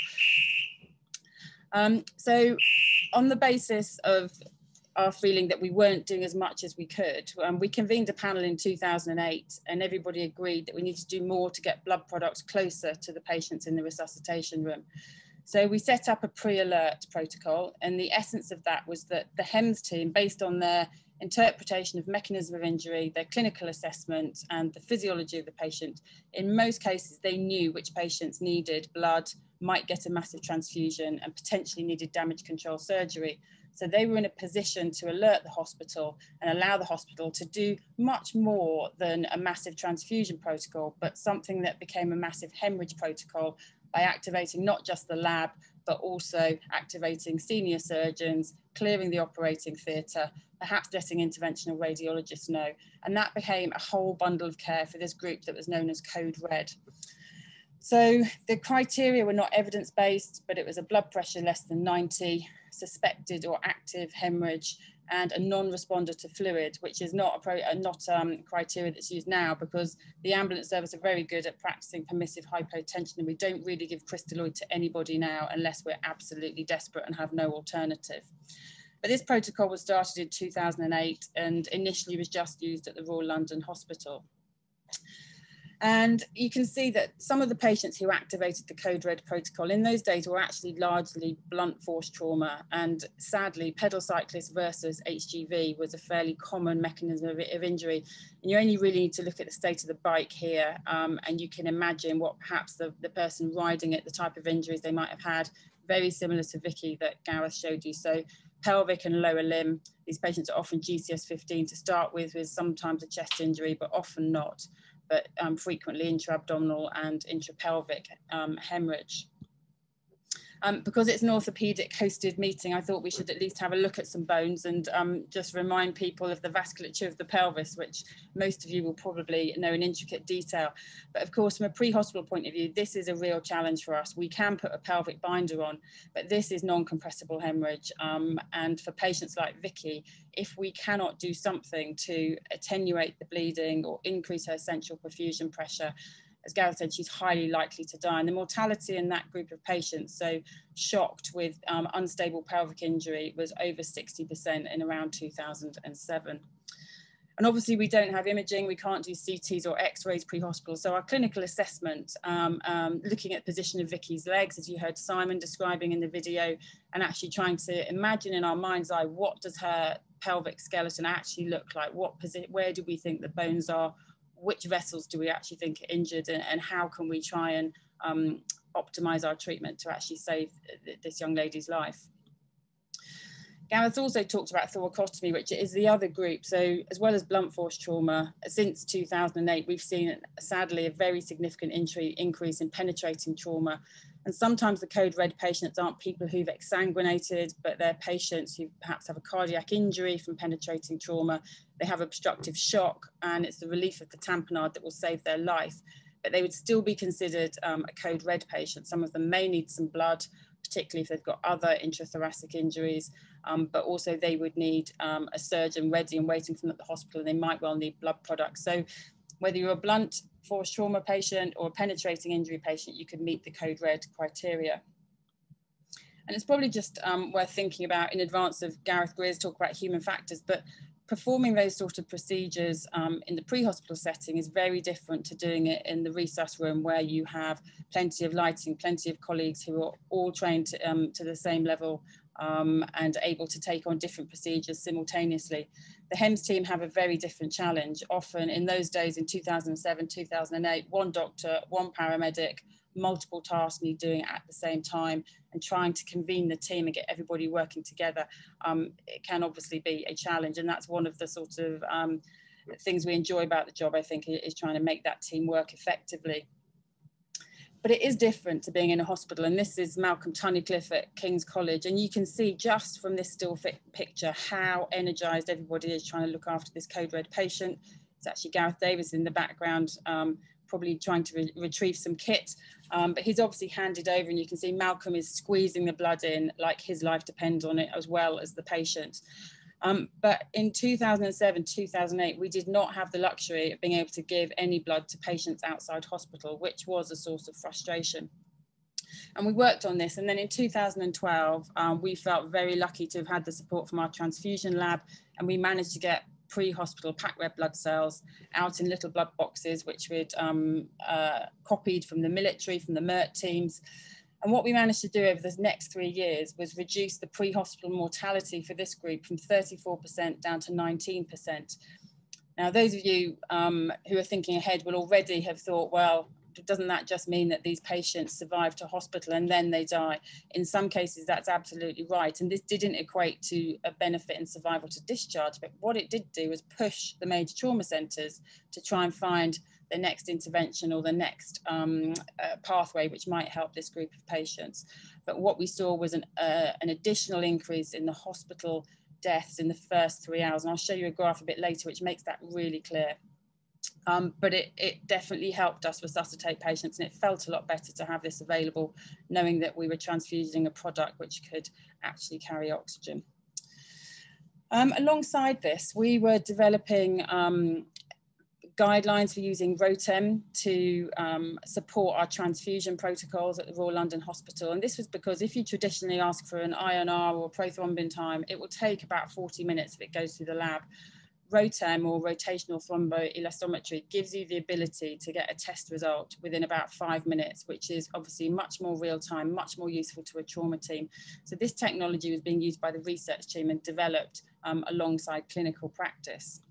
Um, so on the basis of our feeling that we weren't doing as much as we could, um, we convened a panel in two thousand eight, and everybody agreed that we need to do more to get blood products closer to the patients in the resuscitation room. So we set up a pre-alert protocol, and the essence of that was that the H E M S team, based on their interpretation of mechanism of injury, their clinical assessment, and the physiology of the patient. In most cases, they knew which patients needed blood, might get a massive transfusion, and potentially needed damage control surgery. So they were in a position to alert the hospital and allow the hospital to do much more than a massive transfusion protocol, but something that became a massive hemorrhage protocol by activating not just the lab, but also activating senior surgeons, clearing the operating theatre, perhaps letting interventional radiologists know. And that became a whole bundle of care for this group that was known as Code Red. So the criteria were not evidence-based, but it was a blood pressure less than ninety, suspected or active hemorrhage, and a non-responder to fluid, which is not a pro, uh, not um, criteria that's used now, because the ambulance service are very good at practicing permissive hypotension, and we don't really give crystalloid to anybody now unless we're absolutely desperate and have no alternative. But this protocol was started in two thousand eight and initially was just used at the Royal London Hospital. And you can see that some of the patients who activated the Code Red protocol in those days were actually largely blunt force trauma. And sadly, pedal cyclists versus H G V was a fairly common mechanism of, of injury. And you only really need to look at the state of the bike here, um, and you can imagine what perhaps the, the person riding it, the type of injuries they might have had, very similar to Vicky that Gareth showed you. So pelvic and lower limb, these patients are often G C S fifteen to start with, with sometimes a chest injury, but often not. But um, frequently intra-abdominal and intrapelvic um, hemorrhage. Um, because it's an orthopedic hosted meeting, I thought we should at least have a look at some bones and um, just remind people of the vasculature of the pelvis, which most of you will probably know in intricate detail. But of course, from a pre-hospital point of view, this is a real challenge for us. We can put a pelvic binder on, but this is non-compressible hemorrhage. Um, and for patients like Vicky, if we cannot do something to attenuate the bleeding or increase her central perfusion pressure, as Gareth said, she's highly likely to die. And the mortality in that group of patients, so shocked with um, unstable pelvic injury, was over sixty percent in around two thousand seven. And obviously we don't have imaging, we can't do C Ts or X-rays pre-hospital. So our clinical assessment, um, um, looking at the position of Vicky's legs, as you heard Simon describing in the video, and actually trying to imagine in our mind's eye, what does her pelvic skeleton actually look like? What position, where do we think the bones are? Which vessels do we actually think are injured, and, and how can we try and um, optimize our treatment to actually save this young lady's life? Gareth also talked about thoracotomy, which is the other group. So as well as blunt force trauma, since two thousand eight, we've seen sadly a very significant entry, increase in penetrating trauma. And sometimes the Code Red patients aren't people who've exsanguinated, but they're patients who perhaps have a cardiac injury from penetrating trauma. They have obstructive shock, and it's the relief of the tamponade that will save their life. But they would still be considered um, a Code Red patient. Some of them may need some blood, particularly if they've got other intrathoracic injuries, um, but also they would need um, a surgeon ready and waiting for them at the hospital, and they might well need blood products. So whether you're a blunt force trauma patient or a penetrating injury patient, you could meet the Code Red criteria. And it's probably just um, worth thinking about in advance of Gareth Grier's talk about human factors, but performing those sort of procedures um, in the pre-hospital setting is very different to doing it in the resus room, where you have plenty of lighting, plenty of colleagues who are all trained to, um, to the same level um, and able to take on different procedures simultaneously. The H E M S team have a very different challenge. Often in those days, in two thousand seven, two thousand eight, one doctor, one paramedic, multiple tasks need doing at the same time, and trying to convene the team and get everybody working together, um, it can obviously be a challenge. And that's one of the sort of um, things we enjoy about the job, I think, is trying to make that team work effectively. But it is different to being in a hospital. And this is Malcolm Tunnicliffe at King's College. And you can see just from this still picture how energized everybody is trying to look after this Code Red patient. It's actually Gareth Davies in the background, um, probably trying to re retrieve some kit. Um, but he's obviously handed over, and you can see Malcolm is squeezing the blood in like his life depends on it, as well as the patient. Um, but in two thousand seven, two thousand eight, we did not have the luxury of being able to give any blood to patients outside hospital, which was a source of frustration. And we worked on this. And then in two thousand twelve, um, we felt very lucky to have had the support from our transfusion lab, and we managed to get pre-hospital packed red blood cells out in little blood boxes, which we'd um, uh, copied from the military, from the M E R T teams. And what we managed to do over the next three years was reduce the pre-hospital mortality for this group from thirty-four percent down to nineteen percent. Now, those of you um, who are thinking ahead will already have thought, well, doesn't that just mean that these patients survive to hospital and then they die? In some cases, that's absolutely right. And this didn't equate to a benefit in survival to discharge. But what it did do was push the major trauma centres to try and find the next intervention or the next um, uh, pathway which might help this group of patients. But what we saw was an, uh, an additional increase in the hospital deaths in the first three hours. And I'll show you a graph a bit later, which makes that really clear. Um, but it, it definitely helped us resuscitate patients, and it felt a lot better to have this available, knowing that we were transfusing a product which could actually carry oxygen. Um, alongside this, we were developing um, guidelines for using ROTEM to um, support our transfusion protocols at the Royal London Hospital. And this was because if you traditionally ask for an I N R or prothrombin time, it will take about forty minutes if it goes through the lab. ROTEM, or rotational thromboelastometry, gives you the ability to get a test result within about five minutes, which is obviously much more real time, much more useful to a trauma team. So this technology was being used by the research team and developed um, alongside clinical practice.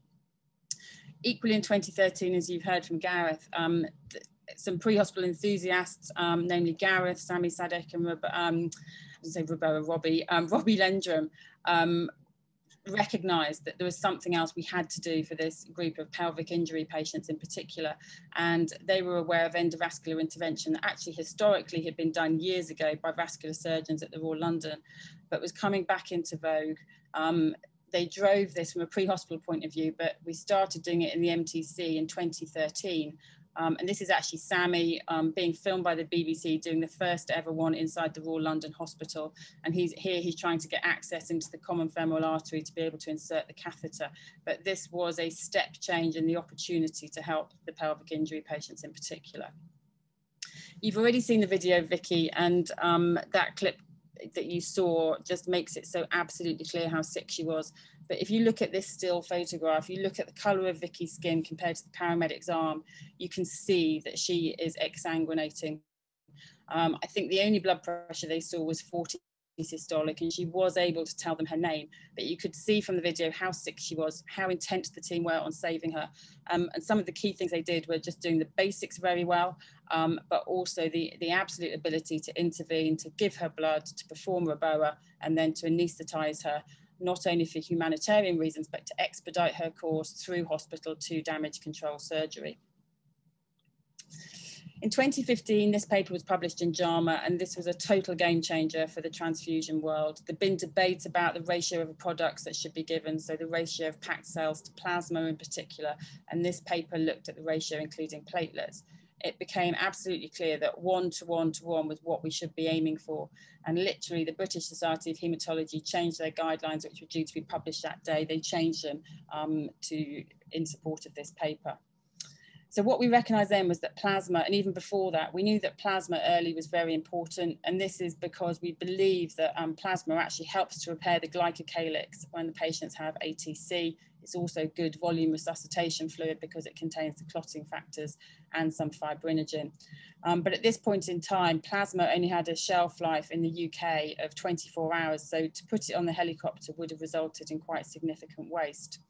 Equally in twenty thirteen, as you've heard from Gareth, um, some pre-hospital enthusiasts, um, namely Gareth, Sami Sadek, and um, I say Roboa, Robbie, um, Robbie Lendrum, um, recognised that there was something else we had to do for this group of pelvic injury patients in particular. And they were aware of endovascular intervention that actually historically had been done years ago by vascular surgeons at the Royal London, but was coming back into vogue. Um, they drove this from a pre-hospital point of view, but we started doing it in the M T C in twenty thirteen. Um, and this is actually Sami um, being filmed by the B B C doing the first ever one inside the Royal London Hospital. And he's here, he's trying to get access into the common femoral artery to be able to insert the catheter. But this was a step change in the opportunity to help the pelvic injury patients in particular. You've already seen the video, Vicky, and um, that clip that you saw just makes it so absolutely clear how sick she was. But if you look at this still photograph, you look at the colour of Vicky's skin compared to the paramedic's arm, you can see that she is exsanguinating. Um, I think the only blood pressure they saw was forty systolic, and she was able to tell them her name. But you could see from the video how sick she was, how intent the team were on saving her. Um, and some of the key things they did were just doing the basics very well, um, but also the, the absolute ability to intervene, to give her blood, to perform Roboa, and then to anaesthetise her, not only for humanitarian reasons, but to expedite her course through hospital to damage control surgery. In twenty fifteen, this paper was published in JAMA, and this was a total game changer for the transfusion world. There'd been debates about the ratio of products that should be given, so the ratio of packed cells to plasma in particular, and this paper looked at the ratio including platelets. It became absolutely clear that one to one to one was what we should be aiming for. And literally the British Society of Haematology changed their guidelines, which were due to be published that day. They changed them um, to in support of this paper. So what we recognised then was that plasma, and even before that, we knew that plasma early was very important. And this is because we believe that um, plasma actually helps to repair the glycocalyx when the patients have A T C. It's also good volume resuscitation fluid because it contains the clotting factors and some fibrinogen. Um, but at this point in time, plasma only had a shelf life in the U K of twenty-four hours. So to put it on the helicopter would have resulted in quite significant waste.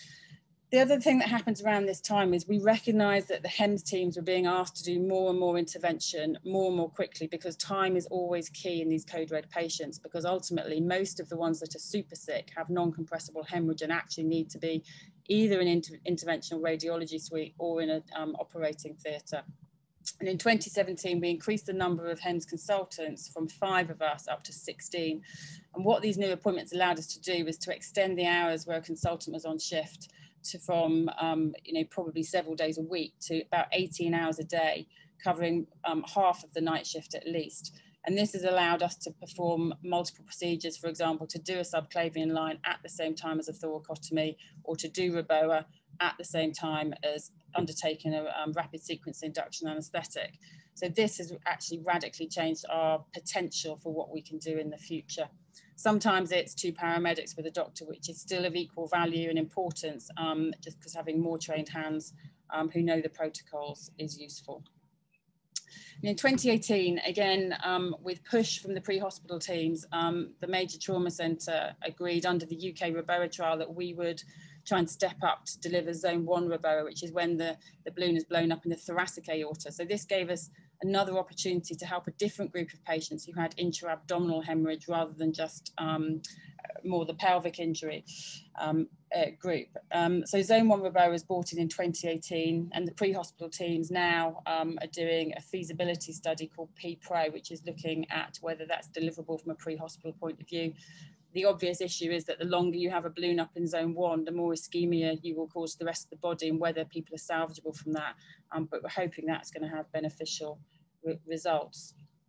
The other thing that happens around this time is we recognised that the H E M S teams were being asked to do more and more intervention, more and more quickly, because time is always key in these code red patients, because ultimately most of the ones that are super sick have non-compressible hemorrhage and actually need to be either in inter interventional radiology suite or in an um, operating theatre. And in twenty seventeen, we increased the number of H E M S consultants from five of us up to sixteen. And what these new appointments allowed us to do was to extend the hours where a consultant was on shift to from, um, you know, probably several days a week to about eighteen hours a day, covering um, half of the night shift at least. And this has allowed us to perform multiple procedures, for example, to do a subclavian line at the same time as a thoracotomy, or to do Roboa at the same time as undertaking a um, rapid sequence induction anaesthetic. So this has actually radically changed our potential for what we can do in the future. Sometimes it's two paramedics with a doctor, which is still of equal value and importance, um, just because having more trained hands um, who know the protocols is useful. In twenty eighteen, again, um, with push from the pre-hospital teams, um, the major trauma centre agreed under the U K Reboa trial that we would try and step up to deliver zone one Reboa, which is when the, the balloon is blown up in the thoracic aorta. So this gave us another opportunity to help a different group of patients who had intra-abdominal hemorrhage rather than just um, more the pelvic injury um, uh, group. Um, so zone one Reboa was brought in in twenty eighteen, and the pre-hospital teams now um, are doing a feasibility study called P Pro, which is looking at whether that's deliverable from a pre-hospital point of view. The obvious issue is that the longer you have a balloon up in zone one, the more ischemia you will cause to the rest of the body, and whether people are salvageable from that. Um, but we're hoping that's going to have beneficial re results.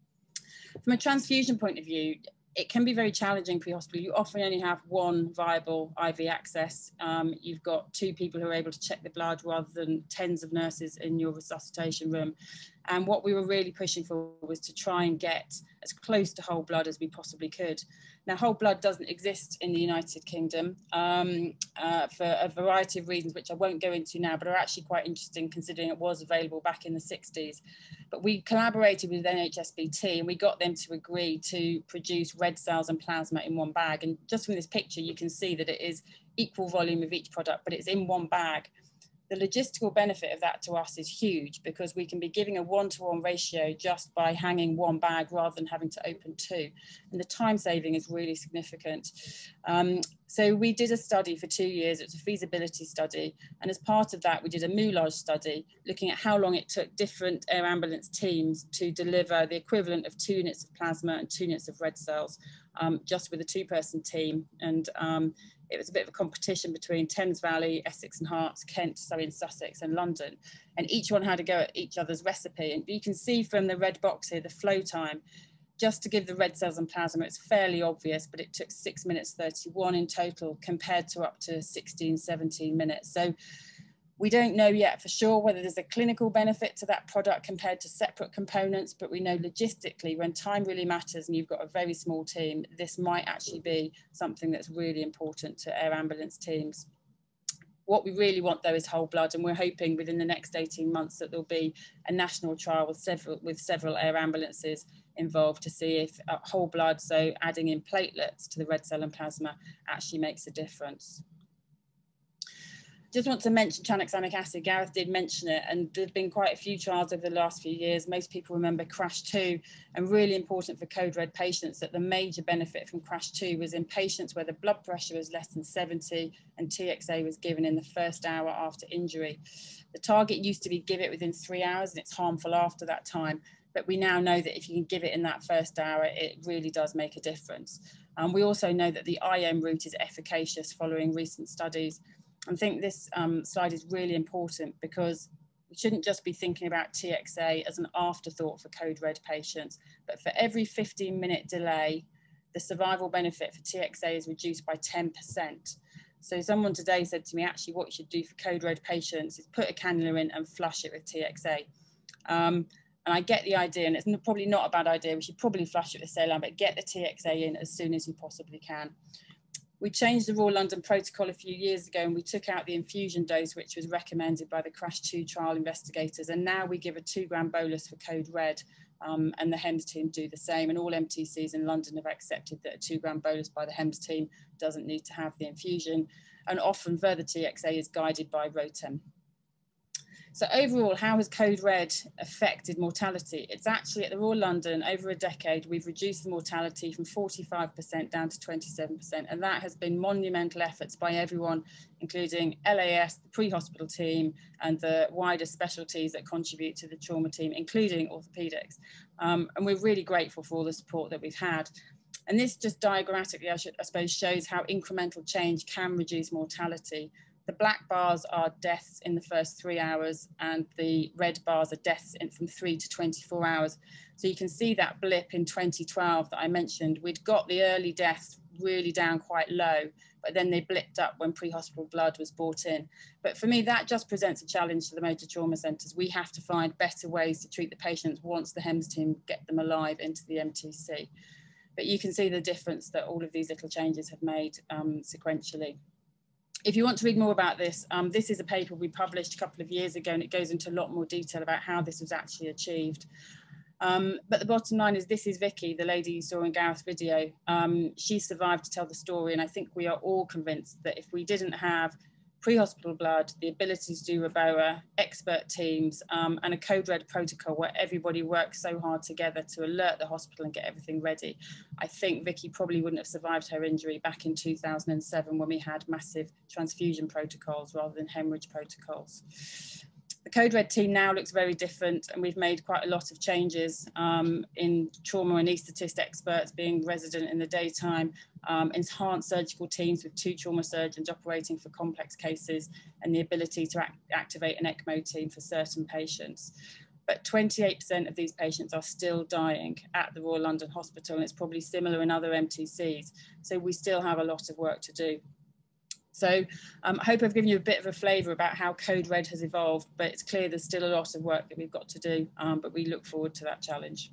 From a transfusion point of view, it can be very challenging pre-hospital. You often only have one viable I V access. Um, you've got two people who are able to check the blood rather than tens of nurses in your resuscitation room. And what we were really pushing for was to try and get as close to whole blood as we possibly could. Now, whole blood doesn't exist in the United Kingdom um, uh, for a variety of reasons, which I won't go into now, but are actually quite interesting considering it was available back in the sixties. But we collaborated with N H S B T and we got them to agree to produce red cells and plasma in one bag. And just from this picture, you can see that it is equal volume of each product, but it's in one bag. The logistical benefit of that to us is huge because we can be giving a one-to-one ratio just by hanging one bag rather than having to open two. And the time saving is really significant. Um, so we did a study for two years. It was a feasibility study. And as part of that, we did a moulage study looking at how long it took different air ambulance teams to deliver the equivalent of two units of plasma and two units of red cells, um, just with a two-person team. And um, it was a bit of a competition between Thames Valley, Essex and Herts, Kent, Surrey and Sussex and London. And each one had to go at each other's recipe. And you can see from the red box here, the flow time, just to give the red cells and plasma, it's fairly obvious, but it took six minutes thirty-one in total compared to up to sixteen, seventeen minutes. So we don't know yet for sure whether there's a clinical benefit to that product compared to separate components, but we know logistically when time really matters and you've got a very small team, this might actually be something that's really important to air ambulance teams. What we really want though is whole blood, and we're hoping within the next eighteen months that there'll be a national trial with several, with several air ambulances involved to see if uh, whole blood, so adding in platelets to the red cell and plasma, actually makes a difference. Just want to mention tranexamic acid. Gareth did mention it, and there's been quite a few trials over the last few years. Most people remember CRASH two, and really important for code red patients that the major benefit from CRASH two was in patients where the blood pressure was less than seventy and T X A was given in the first hour after injury. The target used to be give it within three hours and it's harmful after that time. But we now know that if you can give it in that first hour, it really does make a difference. Um, we also know that the I M route is efficacious following recent studies. I think this um, slide is really important because we shouldn't just be thinking about T X A as an afterthought for code red patients, but for every fifteen minute delay, the survival benefit for T X A is reduced by ten percent. So someone today said to me, actually what you should do for code red patients is put a cannula in and flush it with T X A. Um, and I get the idea, and it's probably not a bad idea, we should probably flush it with saline, but get the T X A in as soon as you possibly can. We changed the Royal London protocol a few years ago and we took out the infusion dose, which was recommended by the CRASH two trial investigators. And now we give a two gram bolus for code red um, and the H E M S team do the same. And all M T Cs in London have accepted that a two gram bolus by the H E M S team doesn't need to have the infusion. And often further T X A is guided by ROTEM. So overall, how has code red affected mortality? It's actually at the Royal London, over a decade, we've reduced the mortality from forty-five percent down to twenty-seven percent. And that has been monumental efforts by everyone, including L A S, the pre-hospital team, and the wider specialties that contribute to the trauma team, including orthopedics. Um, and we're really grateful for all the support that we've had. And this just diagrammatically, I, should, I suppose, shows how incremental change can reduce mortality. The black bars are deaths in the first three hours and the red bars are deaths in from three to twenty-four hours. So you can see that blip in twenty twelve that I mentioned. We'd got the early deaths really down quite low, but then they blipped up when pre-hospital blood was brought in. But for me, that just presents a challenge to the major trauma centres. We have to find better ways to treat the patients once the H E M S team get them alive into the M T C. But you can see the difference that all of these little changes have made um, sequentially. if you want to read more about this, um, this is a paper we published a couple of years ago, and it goes into a lot more detail about how this was actually achieved. Um, but the bottom line is, this is Vicky, the lady you saw in Gareth's video. Um, she survived to tell the story, and I think we are all convinced that if we didn't have pre-hospital blood, the ability to do Reboa, expert teams, um, and a code red protocol where everybody works so hard together to alert the hospital and get everything ready, I think Vicky probably wouldn't have survived her injury back in two thousand seven when we had massive transfusion protocols rather than hemorrhage protocols. The Code Red team now looks very different, and we've made quite a lot of changes um, in trauma and anaesthetist experts being resident in the daytime, um, enhanced surgical teams with two trauma surgeons operating for complex cases, and the ability to act activate an ECMO team for certain patients. But twenty-eight percent of these patients are still dying at the Royal London Hospital, and it's probably similar in other M T Cs. So we still have a lot of work to do. So um, I hope I've given you a bit of a flavour about how Code Red has evolved, but it's clear there's still a lot of work that we've got to do, um, but we look forward to that challenge.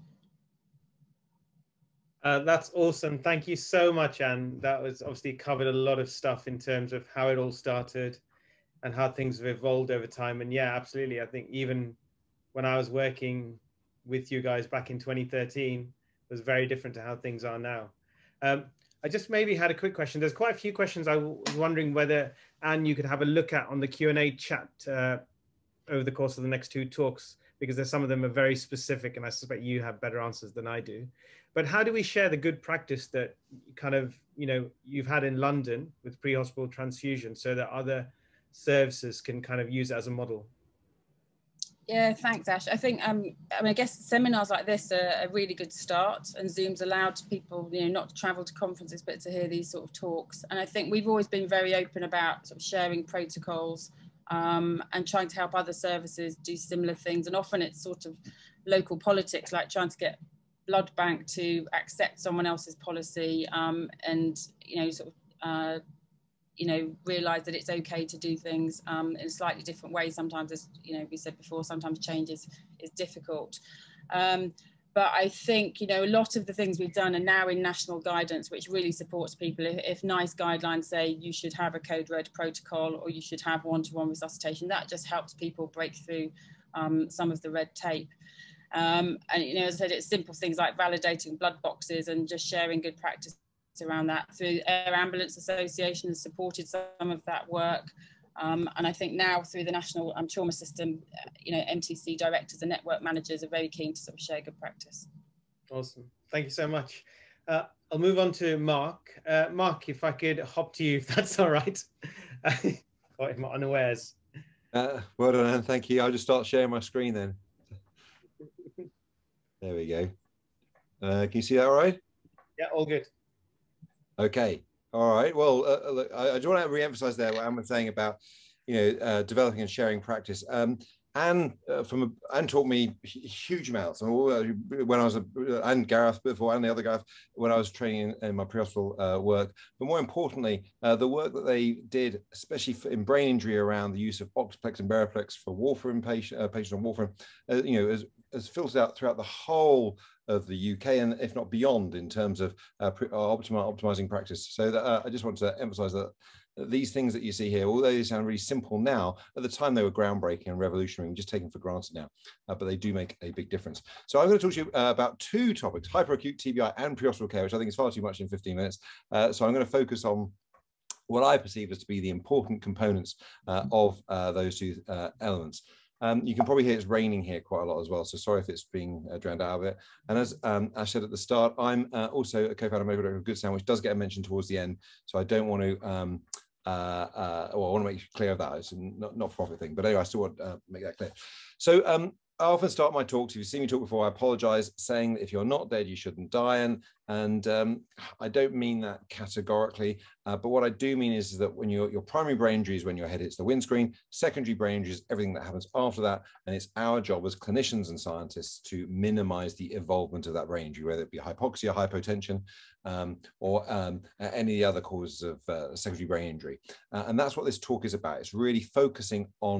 Uh, that's awesome. Thank you so much, Anne. That was obviously covered a lot of stuff in terms of how it all started and how things have evolved over time. And yeah, absolutely. I think even when I was working with you guys back in twenty thirteen, it was very different to how things are now. Um, I just maybe had a quick question. There's quite a few questions I was wondering whether, Anne, you could have a look at on the Q and A chat uh, over the course of the next two talks, because there's some of them are very specific, and I suspect you have better answers than I do. But how do we share the good practice that kind of, you know, you've had in London with pre-hospital transfusion so that other services can kind of use it as a model? Yeah, thanks, Ash. I think, um, I mean, I guess seminars like this are a really good start, and Zoom's allowed people, you know, not to travel to conferences, but to hear these sort of talks. And I think we've always been very open about sort of sharing protocols um, and trying to help other services do similar things. And often it's sort of local politics, like trying to get blood bank to accept someone else's policy um, and, you know, sort of, uh, you know, realise that it's okay to do things um, in a slightly different way. Sometimes, as you know, we said before, sometimes change is, is difficult. Um, but I think, you know, a lot of the things we've done are now in national guidance, which really supports people. If, if NICE guidelines say you should have a Code Red protocol or you should have one-to-one resuscitation, that just helps people break through um, some of the red tape. Um, and, you know, as I said, it's simple things like validating blood boxes and just sharing good practice around that. Through Air Ambulance Association has supported some of that work, um, and I think now through the National um, Trauma System, uh, you know, M T C directors and network managers are very keen to sort of share good practice. Awesome, thank you so much. Uh, I'll move on to Mark. Uh, Mark, if I could hop to you, if that's all right. Caught him unawares. Uh, well done, Anne. Thank you. I'll just start sharing my screen then. There we go. Uh, can you see that all right? Yeah, all good. Okay. All right. Well, uh, look, I, I just want to re-emphasize there what Anne was saying about, you know, uh, developing and sharing practice. Um, Anne, uh, from a, Anne taught me huge amounts. I mean, when I was a, and Gareth before, and the other Gareth, when I was training in my pre-hospital uh, work. But more importantly, uh, the work that they did, especially for, in brain injury, around the use of Octaplex and Baraplex for warfarin patient, uh, patients on warfarin, uh, you know, as has filtered out throughout the whole of the U K, and if not beyond, in terms of uh, optimi optimizing practice. So that, uh, I just want to emphasize that these things that you see here, although they sound really simple now, at the time they were groundbreaking and revolutionary and just taken for granted now, uh, but they do make a big difference. So I'm going to talk to you uh, about two topics, hyperacute T B I and pre-hospital care, which I think is far too much in fifteen minutes. Uh, so I'm going to focus on what I perceive as to be the important components uh, of uh, those two uh, elements. Um, you can probably hear it's raining here quite a lot as well, so sorry if it's being uh, drowned out of it. And as um, I said at the start, I'm uh, also a co-founder and medical director of Good Sound, which does get a mention towards the end, so I don't want to, um, uh, uh, well, I want to make clear of that. It's a not, not profit thing, but anyway, I still want to uh, make that clear. So um, I often start my talks, if you've seen me talk before, I apologize, saying that if you're not dead, you shouldn't die. And, and um, I don't mean that categorically, uh, but what I do mean is that when you're, your primary brain injury is when your head hits the windscreen, secondary brain injury is everything that happens after that. And it's our job as clinicians and scientists to minimize the involvement of that brain injury, whether it be hypoxia, hypotension, um, or um, any other causes of uh, secondary brain injury. Uh, and that's what this talk is about. It's really focusing on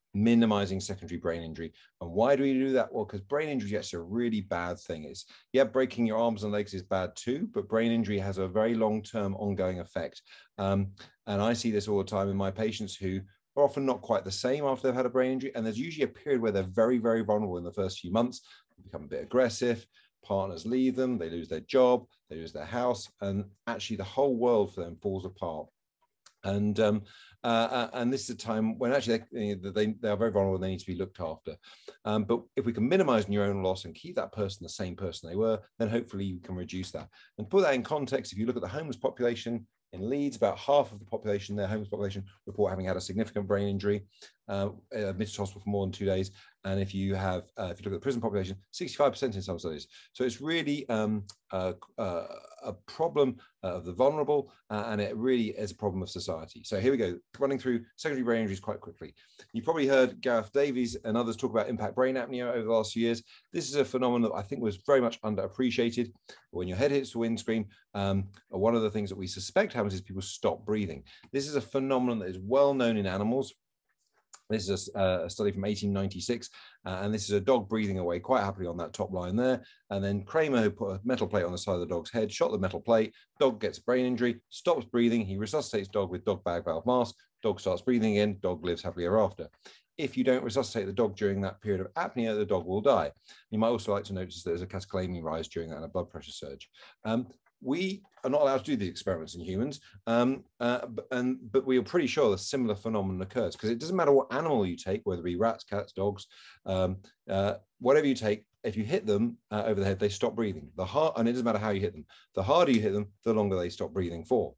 minimizing secondary brain injury. And why do we do that? Well, because brain injury is actually a really bad thing. It's, yeah, breaking your arms and legs is bad too, but brain injury has a very long-term ongoing effect. Um, and I see this all the time in my patients who are often not quite the same after they've had a brain injury. And there's usually a period where they're very, very vulnerable in the first few months, they become a bit aggressive, partners leave them, they lose their job, they lose their house, and actually the whole world for them falls apart. And um, uh, and this is a time when actually they, they, they are very vulnerable and they need to be looked after. Um, but if we can minimize neuronal loss and keep that person the same person they were, then hopefully you can reduce that. And to put that in context, if you look at the homeless population in Leeds, about half of the population, their homeless population, report having had a significant brain injury, uh, admitted to hospital for more than two days. And if you have, uh, if you look at the prison population, sixty-five percent in some studies. So it's really um, uh, uh, a problem of the vulnerable, uh, and it really is a problem of society. So here we go, running through secondary brain injuries quite quickly. You probably heard Gareth Davies and others talk about impact brain apnea over the last few years. This is a phenomenon that I think was very much underappreciated. When your head hits the windscreen, um, one of the things that we suspect happens is people stop breathing. This is a phenomenon that is well known in animals. This is a, a study from eighteen ninety-six, uh, and this is a dog breathing away quite happily on that top line there. And then Kramer, who put a metal plate on the side of the dog's head, shot the metal plate, dog gets a brain injury, stops breathing, he resuscitates dog with dog bag valve mask, dog starts breathing again, dog lives happily ever after. If you don't resuscitate the dog during that period of apnea, the dog will die. You might also like to notice that there's a catecholamine rise during that and a blood pressure surge. Um, we are not allowed to do these experiments in humans, um, uh, and, but we are pretty sure a similar phenomenon occurs, because it doesn't matter what animal you take, whether it be rats, cats, dogs, um, uh, whatever you take, if you hit them uh, over the head, they stop breathing. The heart, and it doesn't matter how you hit them. The harder you hit them, the longer they stop breathing for.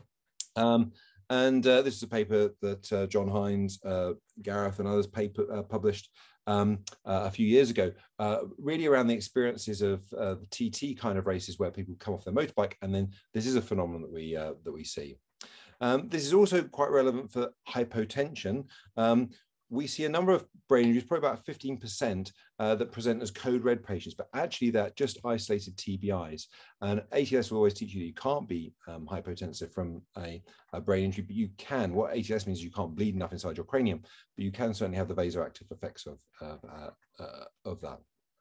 Um, and uh, this is a paper that uh, John Hines, uh, Gareth, and others paper, uh, published um, uh, a few years ago, uh, really around the experiences of uh, the T T kind of races where people come off their motorbike, and then this is a phenomenon that we uh, that we see. Um, this is also quite relevant for hypotension. Um, we see a number of brain injuries, probably about fifteen percent, uh, that present as code red patients, but actually they're just isolated T B Is. And A T S will always teach you that you can't be um, hypotensive from a, a brain injury, but you can. What A T S means is you can't bleed enough inside your cranium, but you can certainly have the vasoactive effects of, uh, uh, uh, of that.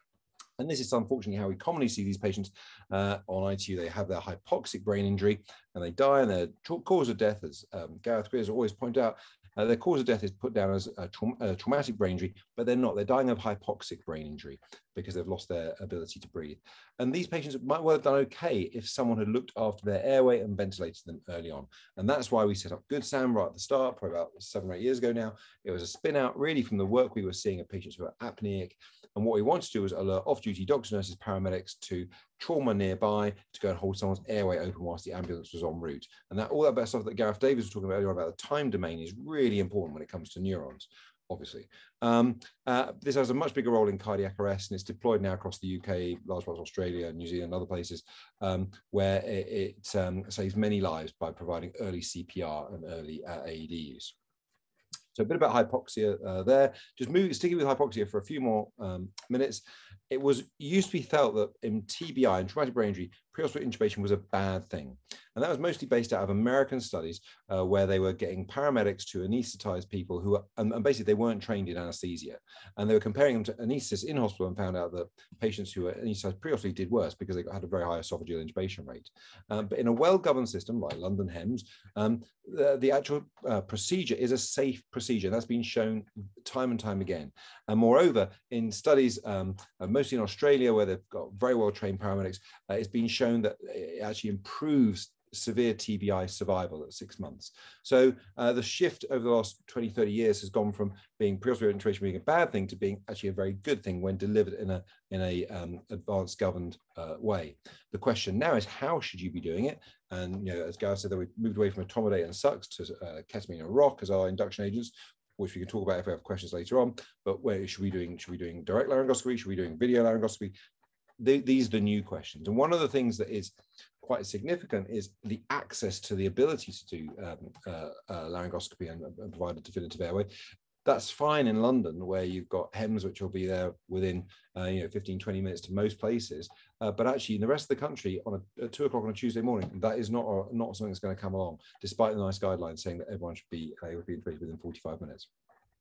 And this is unfortunately how we commonly see these patients uh, on I T U. They have their hypoxic brain injury and they die, and their cause of death, as um, Gareth Grier has always pointed out, Uh, their cause of death is put down as a, tra a traumatic brain injury, but they're not. They're dying of hypoxic brain injury because they've lost their ability to breathe. And these patients might well have done okay if someone had looked after their airway and ventilated them early on. And that's why we set up Good Sam right at the start, probably about seven or eight years ago now. It was a spin out really from the work we were seeing of patients who are apneic. And what we wanted to do was alert off-duty doctors, nurses, paramedics to trauma nearby to go and hold someone's airway open whilst the ambulance was en route. And that all that better stuff that Gareth Davies was talking about earlier about the time domain is really important when it comes to neurons, obviously. Um, uh, this has a much bigger role in cardiac arrest, and it's deployed now across the U K, large parts of Australia, New Zealand, other places, um, where it, it um, saves many lives by providing early C P R and early uh, A E D use. So a bit about hypoxia uh, there. Just moving, sticking with hypoxia for a few more um, minutes. It was used to be felt that in T B I, in traumatic brain injury, pre-hospital intubation was a bad thing. And that was mostly based out of American studies uh, where they were getting paramedics to anesthetize people who, were, and, and basically they weren't trained in anesthesia. And they were comparing them to anesthetists in hospital and found out that patients who were anesthetized pre-hospitally did worse because they had a very high esophageal intubation rate. Um, but in a well-governed system like London H E M S, um, the, the actual uh, procedure is a safe procedure. That's been shown time and time again. And moreover, in studies, um, uh, mostly in Australia, where they've got very well-trained paramedics, uh, it's been shown that it actually improves severe T B I survival at six months. So uh, the shift over the last twenty, thirty years has gone from being pre-hospital intubation being a bad thing to being actually a very good thing when delivered in a in a um, advanced governed uh, way. The question now is, how should you be doing it? And you know, as Gareth said, that we've moved away from etomidate and sucks to uh, ketamine and rock as our induction agents, which we can talk about if we have questions later on. But where should we doing? Should we be doing direct laryngoscopy? Should we be doing video laryngoscopy? The, these are the new questions. And one of the things that is quite significant is the access to the ability to do um, uh, uh, laryngoscopy and, and provide a definitive airway. That's fine in London, where you've got H E M S, which will be there within uh, you know, fifteen, twenty minutes to most places. Uh, but actually, in the rest of the country, on a, at two o'clock on a Tuesday morning, that is not, a, not something that's going to come along, despite the nice guidelines saying that everyone should be able to be intubated within forty-five minutes.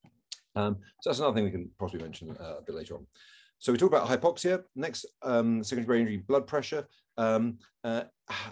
Um, so that's another thing we can possibly mention uh, a bit later on. So we talk about hypoxia. Next, um, secondary brain injury, blood pressure. Um, uh,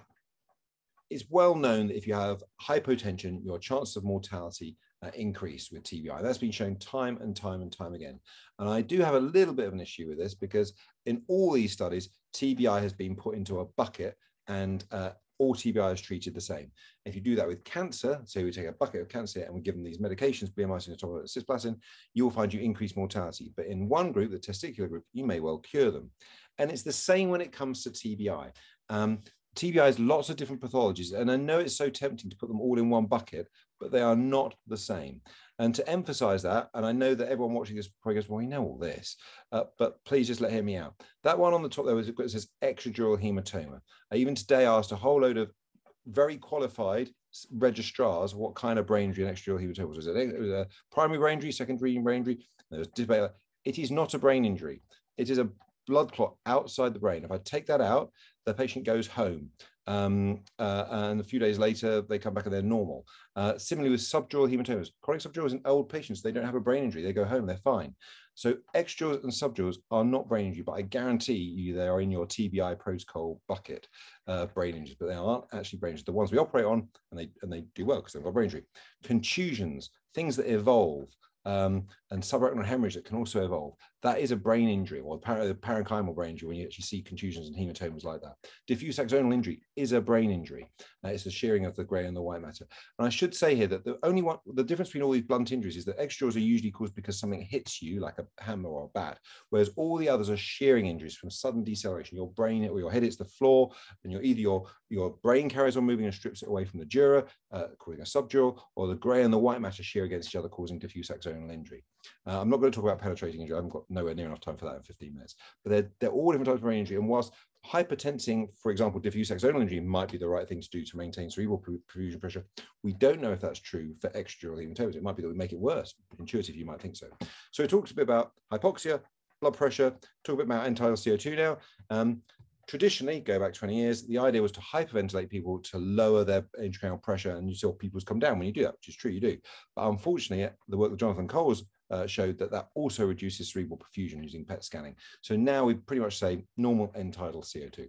it's well known that if you have hypotension, your chances of mortality uh, increase with T B I. That's been shown time and time and time again. And I do have a little bit of an issue with this because in all these studies, T B I has been put into a bucket and uh, all T B I is treated the same. If you do that with cancer, so we take a bucket of cancer and we give them these medications, bleomycin, cisplatin, you will find you increase mortality. But in one group, the testicular group, you may well cure them. And it's the same when it comes to T B I. Um, T B I has lots of different pathologies, and I know it's so tempting to put them all in one bucket, but they are not the same. And to emphasize that, and I know that everyone watching this probably goes, well, we know all this, uh, but please just let hear me out. That one on the top there was, it says extradural hematoma. I even today asked a whole load of very qualified registrars what kind of brain injury an extradural hematoma was. It was a primary brain injury, secondary brain injury. There was debate. It is not a brain injury. It is a blood clot outside the brain. If I take that out, the patient goes home. Um, uh, and a few days later, they come back and they're normal. Uh, similarly with subdural hematomas. Chronic subdurals in old patients, they don't have a brain injury. They go home, they're fine. So extradurals and subdurals are not brain injury, but I guarantee you they are in your T B I protocol bucket of uh, brain injuries, but they aren't actually brain injuries. The ones we operate on, and they, and they do well because they've got brain injury. Contusions, things that evolve, Um, and subarachnoid hemorrhage that can also evolve. That is a brain injury, or the parenchymal brain injury when you actually see contusions and hematomas like that. Diffuse axonal injury is a brain injury. Uh, it's the shearing of the grey and the white matter. And I should say here that the only one, the difference between all these blunt injuries is that extradurals are usually caused because something hits you like a hammer or a bat, whereas all the others are shearing injuries from sudden deceleration. Your brain or your head hits the floor, and you're either your, your brain carries on moving and strips it away from the dura, uh, causing a subdural, or the grey and the white matter shear against each other, causing diffuse axonal injury. Uh, I'm not going to talk about penetrating injury. I haven't got nowhere near enough time for that in fifteen minutes. But they're, they're all different types of brain injury. And whilst hypertensing, for example, diffuse axonal injury might be the right thing to do to maintain cerebral perfusion pressure, we don't know if that's true for extradural hematomas. It might be that we make it worse. Intuitive, you might think so. So we talked a bit about hypoxia, blood pressure, talk a bit about end-tidal C O two now. Um, Traditionally, go back twenty years, the idea was to hyperventilate people to lower their intracranial pressure, and you saw people's come down when you do that, which is true, you do. But unfortunately, the work that Jonathan Coles uh, showed that that also reduces cerebral perfusion using P E T scanning. So now we pretty much say normal end-tidal C O two.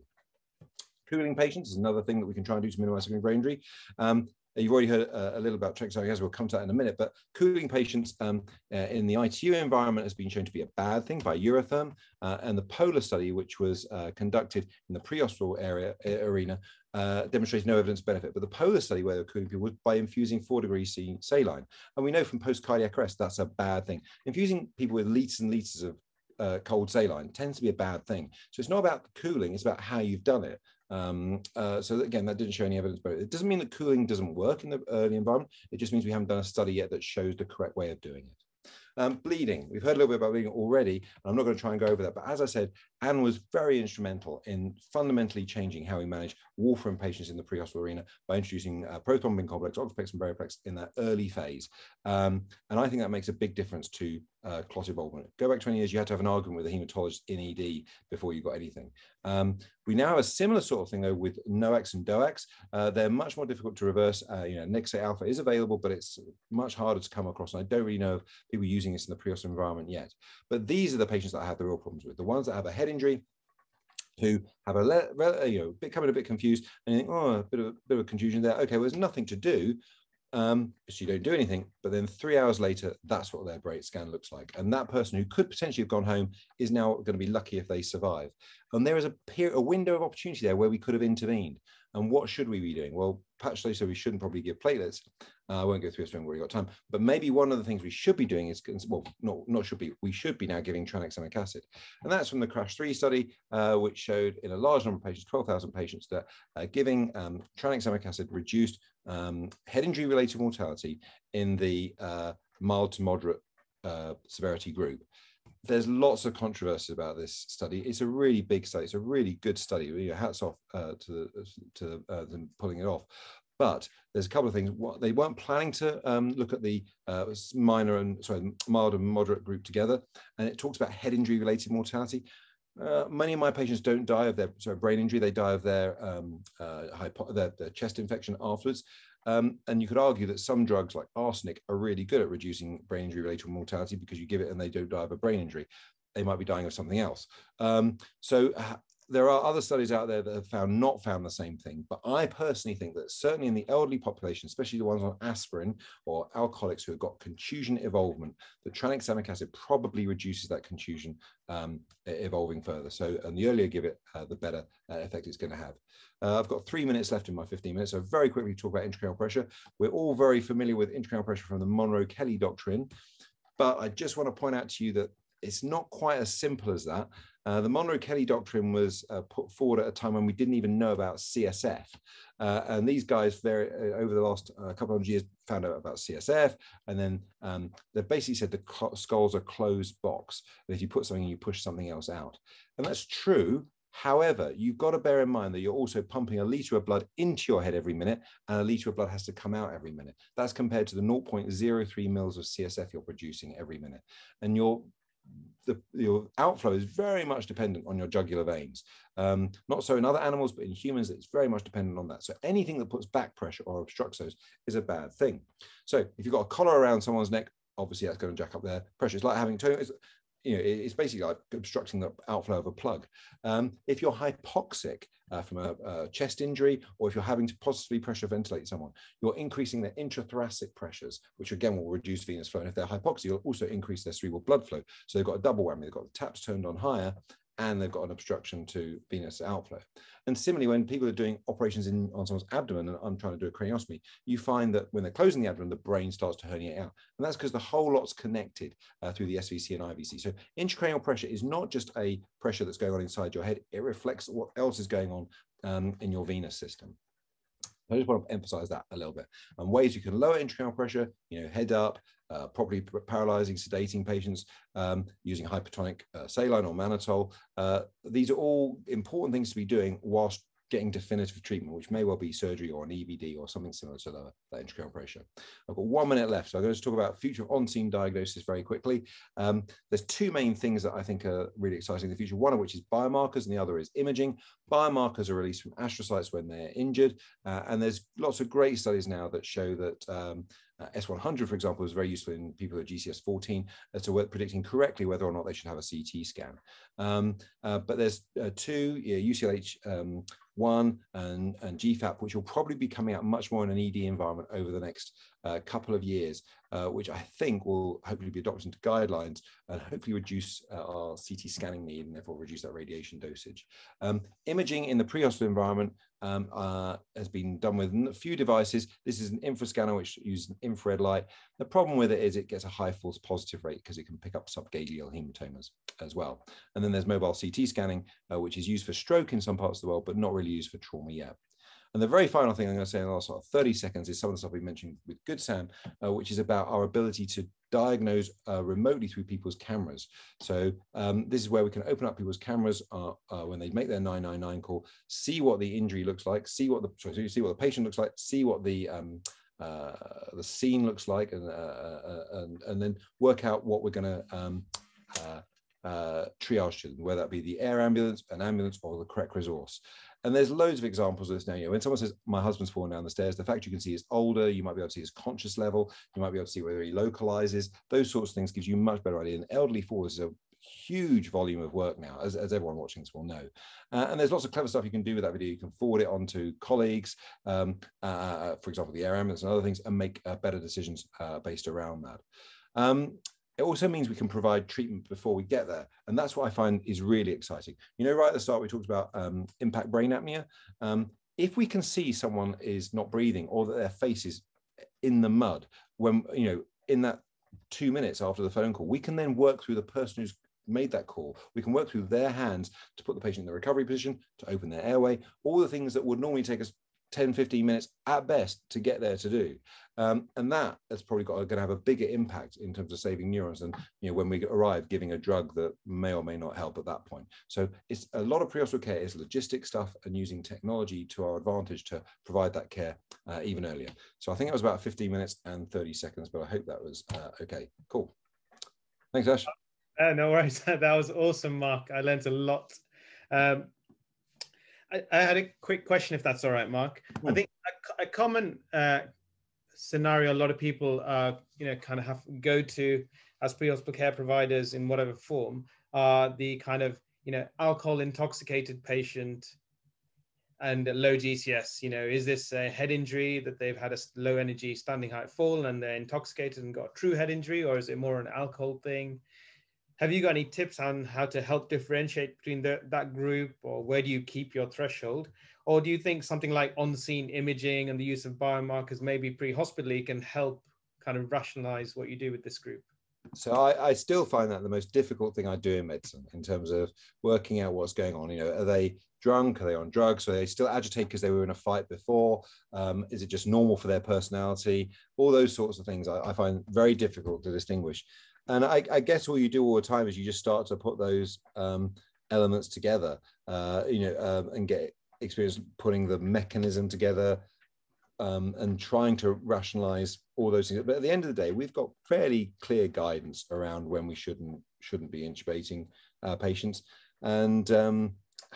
Cooling patients is another thing that we can try and do to minimize secondary brain injury. Um, You've already heard uh, a little about tranexamic acid. We'll come to that in a minute, but cooling patients um, uh, in the I T U environment has been shown to be a bad thing by Eurotherm, uh, and the POLAR study, which was uh, conducted in the pre-hospital area uh, arena, uh, demonstrated no evidence of benefit. But the POLAR study where they were cooling people was by infusing four degrees C saline. And we know from post-cardiac arrest, that's a bad thing. Infusing people with litres and litres of uh, cold saline tends to be a bad thing. So it's not about the cooling, it's about how you've done it. Um, uh, so again, that didn't show any evidence, but it doesn't mean that cooling doesn't work in the early environment. It just means we haven't done a study yet that shows the correct way of doing it. Um, bleeding, we've heard a little bit about bleeding already, and I'm not going to try and go over that, but as I said, Anne was very instrumental in fundamentally changing how we manage warfarin patients in the pre-hospital arena by introducing uh, prothrombin complex, Oxaplex and Variplex in that early phase. Um, and I think that makes a big difference to uh, clot involvement. Go back twenty years, you had to have an argument with a hematologist in E D before you got anything. Um, we now have a similar sort of thing though with NOACs and DOACs. Uh, they're much more difficult to reverse. Uh, you know, Nexate alpha is available, but it's much harder to come across. And I don't really know of people using this in the pre-hospital environment yet. But these are the patients that I have the real problems with. The ones that have a head injury, who have a, you know, becoming a bit confused and you think, oh, a bit of a bit of a confusion there. Okay, well, there's nothing to do. Um, so you don't do anything, but then three hours later, that's what their brain scan looks like. And that person who could potentially have gone home is now going to be lucky if they survive. And there is a, period, a window of opportunity there where we could have intervened. And what should we be doing? Well, Patch so we shouldn't probably give platelets. Uh, I won't go through this, we've already got time. But maybe one of the things we should be doing is, well, not, not should be, we should be now giving tranexamic acid. And that's from the CRASH three study, uh, which showed in a large number of patients, twelve thousand patients, that uh, giving um, tranexamic acid reduced um, head injury related mortality in the uh, mild to moderate uh, severity group. There's lots of controversy about this study. It's a really big study. It's a really good study. You know, hats off uh, to the, to uh, them pulling it off. But there's a couple of things. What, they weren't planning to um, look at the uh, minor and sorry, mild and moderate group together, and it talks about head injury related mortality. Uh, many of my patients don't die of their sorry, brain injury. They die of their, um, uh, hypo their, their chest infection afterwards. Um, and you could argue that some drugs like arsenic are really good at reducing brain injury related mortality because you give it and they don't die of a brain injury. They might be dying of something else. Um, so uh, there are other studies out there that have found not found the same thing. But I personally think that certainly in the elderly population, especially the ones on aspirin or alcoholics who have got contusion evolvement, the tranexamic acid probably reduces that contusion um, evolving further. So, and the earlier you give it, uh, the better uh, effect it's going to have. Uh, I've got three minutes left in my fifteen minutes, so very quickly talk about intracranial pressure. We're all very familiar with intracranial pressure from the Monroe-Kelly doctrine, but I just want to point out to you that it's not quite as simple as that. Uh, the Monroe-Kelly doctrine was uh, put forward at a time when we didn't even know about C S F. Uh, and these guys, very, uh, over the last uh, couple of years, found out about C S F. And then um, they basically said the skull's a closed box. And if you put something in, you push something else out. And that's true. However, you've got to bear in mind that you're also pumping a litre of blood into your head every minute, and a litre of blood has to come out every minute. That's compared to the zero point zero three mils of C S F you're producing every minute. And you're The, your outflow is very much dependent on your jugular veins. Um, not so in other animals, but in humans, it's very much dependent on that. So anything that puts back pressure or obstructs those is a bad thing. So if you've got a collar around someone's neck, obviously that's going to jack up their pressure. It's like having two, it's, you know, it's basically like obstructing the outflow of a plug. Um, if you're hypoxic uh, from a, a chest injury, or if you're having to positively pressure ventilate someone, you're increasing their intrathoracic pressures, which again will reduce venous flow. And if they're hypoxic, you'll also increase their cerebral blood flow. So they've got a double whammy. They've got the taps turned on higher, and they've got an obstruction to venous outflow. And similarly, when people are doing operations in, on someone's abdomen, and I'm trying to do a craniotomy, you find that when they're closing the abdomen, the brain starts to herniate out. And that's because the whole lot's connected uh, through the S V C and I V C. So intracranial pressure is not just a pressure that's going on inside your head. It reflects what else is going on um, in your venous system. I just want to emphasize that a little bit. And ways you can lower intracranial pressure, you know, head up, uh, properly paralyzing, sedating patients, um, using hypertonic uh, saline or mannitol. Uh, these are all important things to be doing whilst getting definitive treatment, which may well be surgery or an E V D or something similar to lower that intracranial pressure. I've got one minute left, so I'm going to talk about future of on-scene diagnosis very quickly. Um, there's two main things that I think are really exciting in the future, one of which is biomarkers and the other is imaging. Biomarkers are released from astrocytes when they're injured, uh, and there's lots of great studies now that show that um, Uh, S one hundred, for example, is very useful in people at G C S fourteen as to predicting correctly whether or not they should have a C T scan. Um, uh, but there's uh, two, yeah, U C L H um, one and, and G FAP, which will probably be coming out much more in an E D environment over the next uh, couple of years, uh, which I think will hopefully be adopted into guidelines and hopefully reduce uh, our C T scanning need and therefore reduce that radiation dosage. Um, imaging in the pre-hospital environment um, uh, has been done with a few devices. This is an infrascanner which uses infrared light. The problem with it is it gets a high false positive rate because it can pick up subgaleal hematomas as well. And then there's mobile C T scanning, uh, which is used for stroke in some parts of the world, but not really used for trauma yet. And the very final thing I'm going to say in the last sort of thirty seconds is some of the stuff we mentioned with Good Sam, uh, which is about our ability to diagnose uh, remotely through people's cameras. So um, this is where we can open up people's cameras uh, uh, when they make their nine nine nine call, see what the injury looks like, see what the sorry, see what the patient looks like, see what the um, uh, the scene looks like, and, uh, and and then work out what we're going to um, uh, uh, triage to them, whether that be the air ambulance, an ambulance, or the correct resource. And there's loads of examples of this now. You know, when someone says, my husband's fallen down the stairs, the fact you can see is older, you might be able to see his conscious level, you might be able to see whether he localizes, those sorts of things gives you a much better idea. And elderly falls is a huge volume of work now, as, as everyone watching this will know. Uh, and there's lots of clever stuff you can do with that video. You can forward it on to colleagues, um, uh, for example, the air ambulance and other things, and make uh, better decisions uh, based around that. Um, It also means we can provide treatment before we get there. And that's what I find is really exciting. You know, right at the start, we talked about um, impact brain apnea. Um, if we can see someone is not breathing or that their face is in the mud, when, you know, in that two minutes after the phone call, we can then work through the person who's made that call. We can work through their hands to put the patient in the recovery position, to open their airway, all the things that would normally take us ten, fifteen minutes at best to get there to do. Um, and that has probably got going to have a bigger impact in terms of saving neurons than, you know, when we arrive giving a drug that may or may not help at that point. So it's a lot of pre-hospital care is logistic stuff and using technology to our advantage to provide that care uh, even earlier. So I think it was about fifteen minutes and thirty seconds, but I hope that was uh, okay. Cool. Thanks, Ash. Uh, no worries. That was awesome, Mark. I learned a lot. Um, I, I had a quick question, if that's all right, Mark. Hmm. I think a a common uh, scenario a lot of people, uh, you know, kind of have go to as pre-hospital care providers in whatever form are the kind of, you know, alcohol intoxicated patient and a low G C S. You know, is this a head injury that they've had a low energy standing height fall and they're intoxicated and got a true head injury, or is it more an alcohol thing? Have you got any tips on how to help differentiate between the, that group, or where do you keep your threshold? Or do you think something like on-scene imaging and the use of biomarkers maybe pre-hospitally can help kind of rationalize what you do with this group? So I, I still find that the most difficult thing I do in medicine in terms of working out what's going on. You know, are they drunk? Are they on drugs? Are they still agitated because they were in a fight before? Um, is it just normal for their personality? All those sorts of things I, I find very difficult to distinguish. And I, I guess what you do all the time is you just start to put those um, elements together, uh, you know, um, and get experience putting the mechanism together, Um, and trying to rationalize all those things. But at the end of the day, we've got fairly clear guidance around when we shouldn't shouldn't be intubating uh, patients. And um,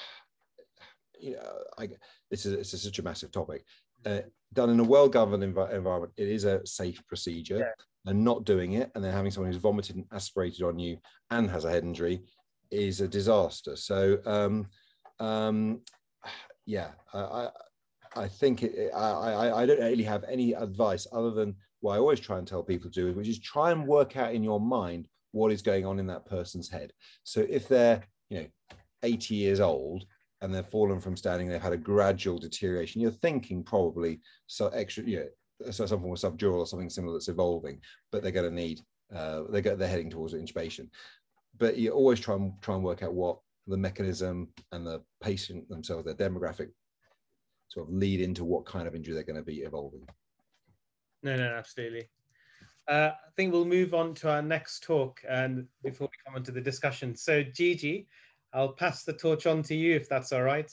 you know, I, this is it's a, such a massive topic. Uh, done in a well-governed env environment, it is a safe procedure. Yeah. And not doing it, and then having someone who's vomited and aspirated on you and has a head injury is a disaster. So um, um, yeah, I, I think it, I, I, I don't really have any advice other than what I always try and tell people to do, which is try and work out in your mind what is going on in that person's head. So if they're, you know, eighty years old and they've fallen from standing, they've had a gradual deterioration, you're thinking probably so extra, you know, so something with subdural or something similar that's evolving, but they're going to need, uh, they get, they're heading towards intubation. But you always try and try and work out what the mechanism and the patient themselves, their demographic, sort of lead into what kind of injury they're going to be evolving. No, no, absolutely. Uh, I think we'll move on to our next talk, and before we come on to the discussion. So Gigi, I'll pass the torch on to you if that's all right.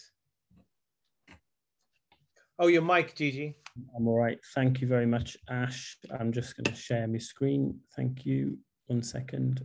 Oh, your mic, Gigi. I'm all right. Thank you very much, Ash. I'm just going to share my screen. Thank you. One second.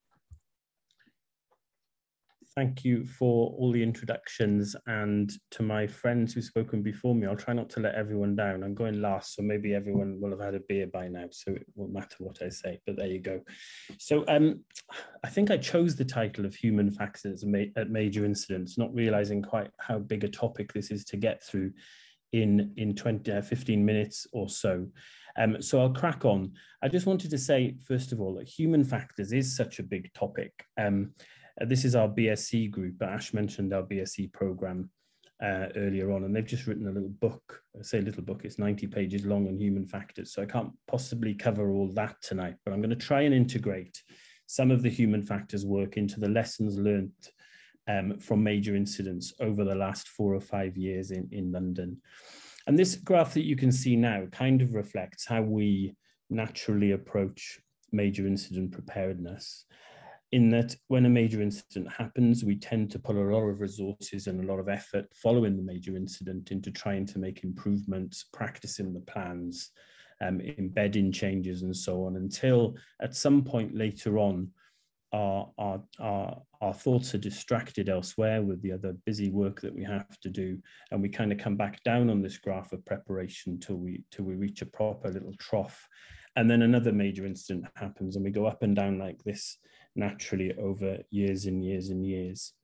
Thank you for all the introductions, and to my friends who've spoken before me. I'll try not to let everyone down. I'm going last, so maybe everyone will have had a beer by now, so it won't matter what I say, but there you go. So um, I think I chose the title of Human Factors at Major Incidents, not realizing quite how big a topic this is to get through in, in twenty, uh, fifteen minutes or so. Um, so I'll crack on. I just wanted to say, first of all, that human factors is such a big topic. Um, Uh, this is our B S c group. Ash mentioned our B S c program uh, earlier on, and they've just written a little book. I say little book, it's ninety pages long on human factors. So I can't possibly cover all that tonight, but I'm going to try and integrate some of the human factors work into the lessons learned um, from major incidents over the last four or five years in, in London. And this graph that you can see now kind of reflects how we naturally approach major incident preparedness, in that when a major incident happens, we tend to put a lot of resources and a lot of effort following the major incident into trying to make improvements, practicing the plans, um, embedding changes and so on, until at some point later on, our, our, our, our thoughts are distracted elsewhere with the other busy work that we have to do. And we kind of come back down on this graph of preparation till we, till we reach a proper little trough. And then another major incident happens and we go up and down like this naturally over years and years and years.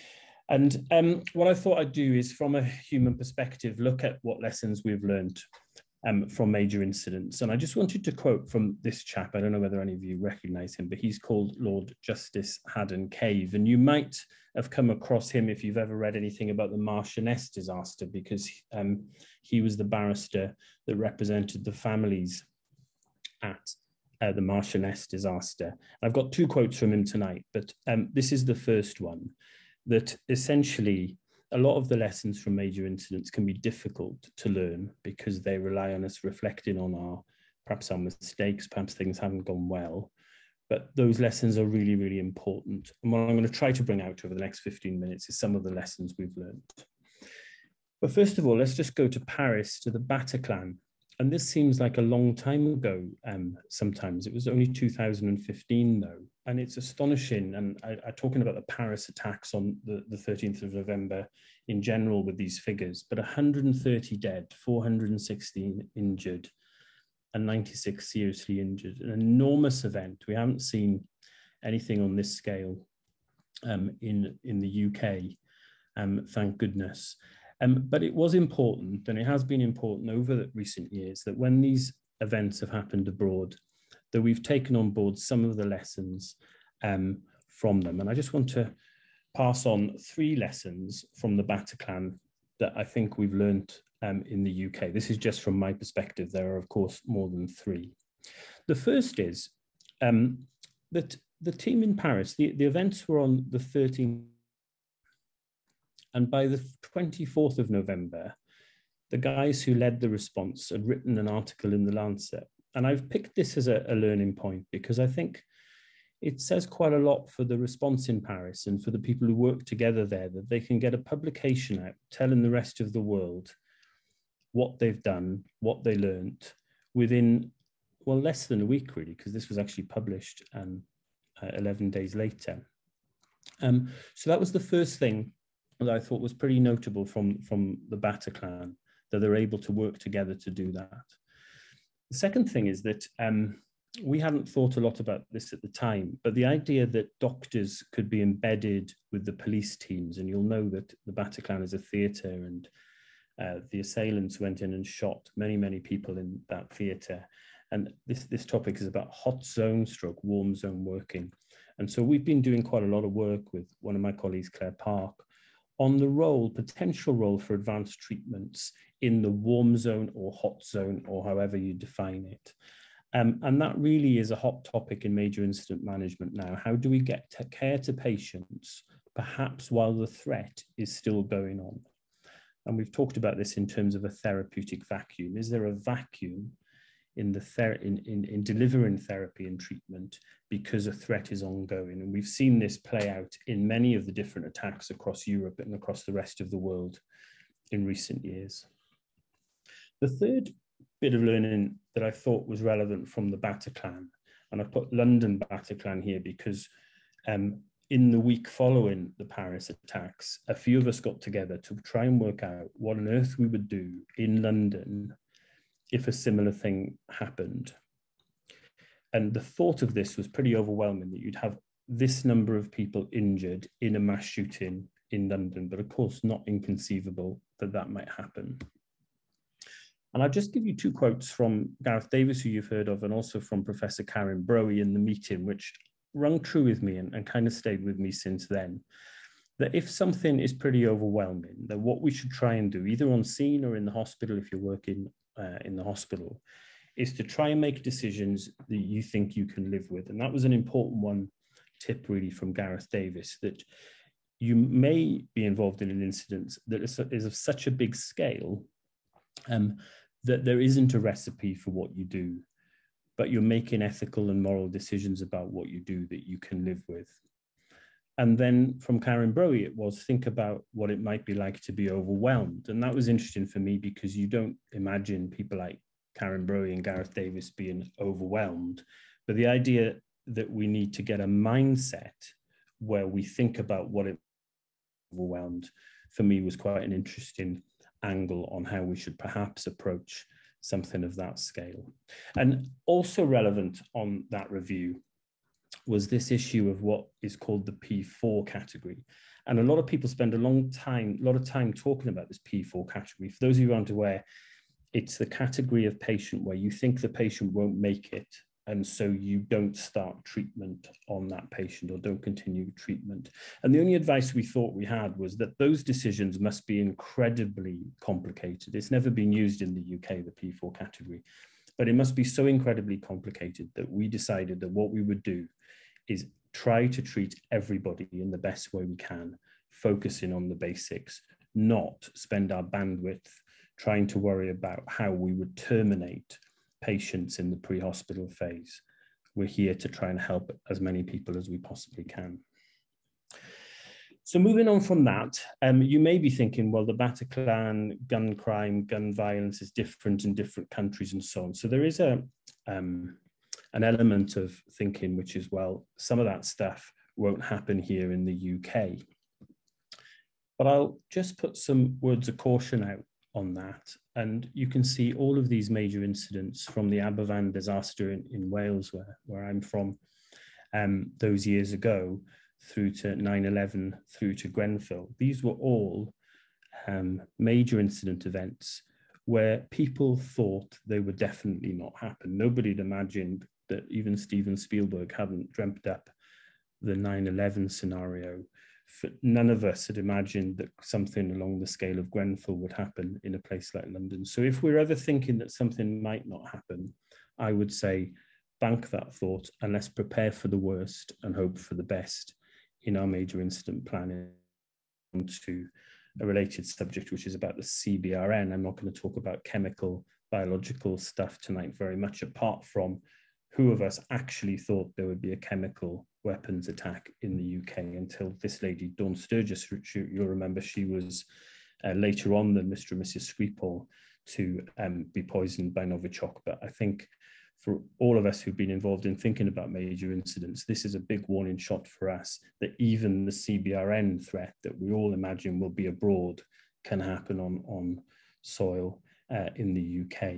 And um, what I thought I'd do is, from a human perspective, look at what lessons we've learned um, from major incidents. And I just wanted to quote from this chap. I don't know whether any of you recognize him, but he's called Lord Justice Haddon Cave. And you might have come across him if you've ever read anything about the Marchioness disaster, because um, he was the barrister that represented the families at uh, the Marchioness disaster. I've got two quotes from him tonight, but um, this is the first one, that essentially a lot of the lessons from major incidents can be difficult to learn because they rely on us reflecting on our, perhaps our mistakes, perhaps things haven't gone well, but those lessons are really, really important. And what I'm going to try to bring out over the next fifteen minutes is some of the lessons we've learned. But first of all, let's just go to Paris, to the Bataclan, and this seems like a long time ago um, sometimes. It was only two thousand fifteen though. And it's astonishing. And I, I'm talking about the Paris attacks on the, the thirteenth of November in general with these figures, but one hundred thirty dead, four hundred sixteen injured, and ninety-six seriously injured. An enormous event. We haven't seen anything on this scale um, in, in the U K, um, thank goodness. Um, but it was important, and it has been important over the recent years, that when these events have happened abroad, that we've taken on board some of the lessons um, from them. And I just want to pass on three lessons from the Bataclan that I think we've learned um, in the U K. This is just from my perspective. There are, of course, more than three. The first is um, that the team in Paris, the, the events were on the thirteenth, and by the twenty-fourth of November, the guys who led the response had written an article in The Lancet. And I've picked this as a, a learning point because I think it says quite a lot for the response in Paris and for the people who work together there, that they can get a publication out telling the rest of the world what they've done, what they learned within, well, less than a week really, because this was actually published um, uh, eleven days later. Um, so that was the first thing that I thought was pretty notable from, from the Bataclan, that they're able to work together to do that. The second thing is that um, we hadn't thought a lot about this at the time, but the idea that doctors could be embedded with the police teams, and you'll know that the Bataclan is a theatre, and uh, the assailants went in and shot many, many people in that theatre. And this, this topic is about hot zone stroke, warm zone working. And so we've been doing quite a lot of work with one of my colleagues, Claire Park, on the role, potential role for advanced treatments in the warm zone or hot zone, or however you define it. Um, and that really is a hot topic in major incident management now. How do we get to care to patients, perhaps while the threat is still going on? And we've talked about this in terms of a therapeutic vacuum. Is there a vacuum in, the ther in, in, in delivering therapy and treatment because a threat is ongoing? And we've seen this play out in many of the different attacks across Europe and across the rest of the world in recent years. The third bit of learning that I thought was relevant from the Bataclan, and I put London Bataclan here because um, in the week following the Paris attacks, a few of us got together to try and work out what on earth we would do in London if a similar thing happened. And the thought of this was pretty overwhelming, that you'd have this number of people injured in a mass shooting in London, but of course not inconceivable that that might happen. And I'll just give you two quotes from Gareth Davies, who you've heard of, and also from Professor Karen Broe in the meeting, which rung true with me and, and kind of stayed with me since then. That if something is pretty overwhelming, that what we should try and do, either on scene or in the hospital, if you're working uh, in the hospital, is to try and make decisions that you think you can live with. And that was an important one tip really from Gareth Davies, that you may be involved in an incident that is, is of such a big scale um, that there isn't a recipe for what you do, but you're making ethical and moral decisions about what you do that you can live with. And then from Karen Broe, it was think about what it might be like to be overwhelmed. And that was interesting for me because you don't imagine people like Karen Broe and Gareth Davies being overwhelmed, but the idea that we need to get a mindset where we think about what it overwhelmed, for me, was quite an interesting angle on how we should perhaps approach something of that scale. And also relevant on that review was this issue of what is called the P four category. And a lot of people spend a long time, a lot of time talking about this P four category. For those of you who aren't aware, it's the category of patient where you think the patient won't make it, and so you don't start treatment on that patient or don't continue treatment. And the only advice we thought we had was that those decisions must be incredibly complicated. It's never been used in the U K, the P four category, but it must be so incredibly complicated that we decided that what we would do is try to treat everybody in the best way we can, focusing on the basics, not spend our bandwidth trying to worry about how we would terminate patients in the pre-hospital phase. We're here to try and help as many people as we possibly can. So moving on from that, um, you may be thinking, well, the Bataclan, gun crime, gun violence is different in different countries and so on. So there is a um, an element of thinking, which is, well, some of that stuff won't happen here in the U K. But I'll just put some words of caution out on that. And you can see all of these major incidents from the Aberfan disaster in, in Wales, where, where I'm from, um, those years ago, through to nine eleven, through to Grenfell. These were all um, major incident events where people thought they would definitely not happen. Nobody had imagined that, even Steven Spielberg hadn't dreamt up the nine eleven scenario. For, none of us had imagined that something along the scale of Grenfell would happen in a place like London. So if we're ever thinking that something might not happen, I would say bank that thought and let's prepare for the worst and hope for the best in our major incident planning. To a related subject, which is about the C B R N. I'm not going to talk about chemical, biological stuff tonight very much, apart from who of us actually thought there would be a chemical weapons attack in the U K until this lady, Dawn Sturgis, you'll remember she was uh, later on than Mister and Missus Skripal to um, be poisoned by Novichok. But I think for all of us who've been involved in thinking about major incidents, this is a big warning shot for us that even the C B R N threat that we all imagine will be abroad can happen on, on soil uh, in the U K.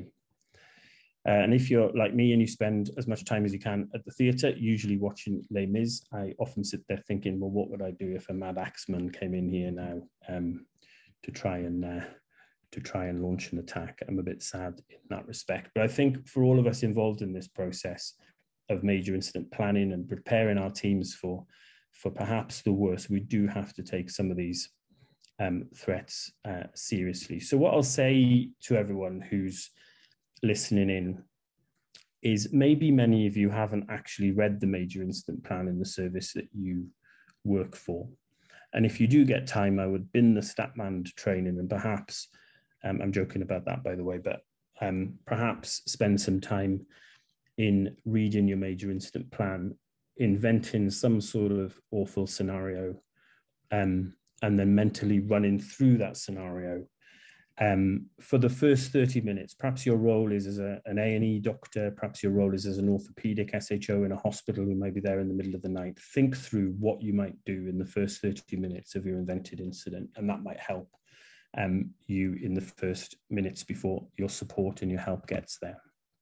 Uh, and if you're like me and you spend as much time as you can at the theatre, usually watching Les Mis, I often sit there thinking, well, what would I do if a mad axeman came in here now um, to try and uh, to try and launch an attack? I'm a bit sad in that respect. But I think for all of us involved in this process of major incident planning and preparing our teams for, for perhaps the worst, we do have to take some of these um, threats uh, seriously. So what I'll say to everyone who's listening in is maybe many of you haven't actually read the major incident plan in the service that you work for. And if you do get time, I would bin the Statman training and perhaps, um, I'm joking about that, by the way, but um, perhaps spend some time in reading your major incident plan, inventing some sort of awful scenario, um, and then mentally running through that scenario. Um, for the first thirty minutes, perhaps your role is as a, an A and E doctor, perhaps your role is as an orthopedic S H O in a hospital who may be there in the middle of the night. Think through what you might do in the first thirty minutes of your invented incident, and that might help um, you in the first minutes before your support and your help gets there.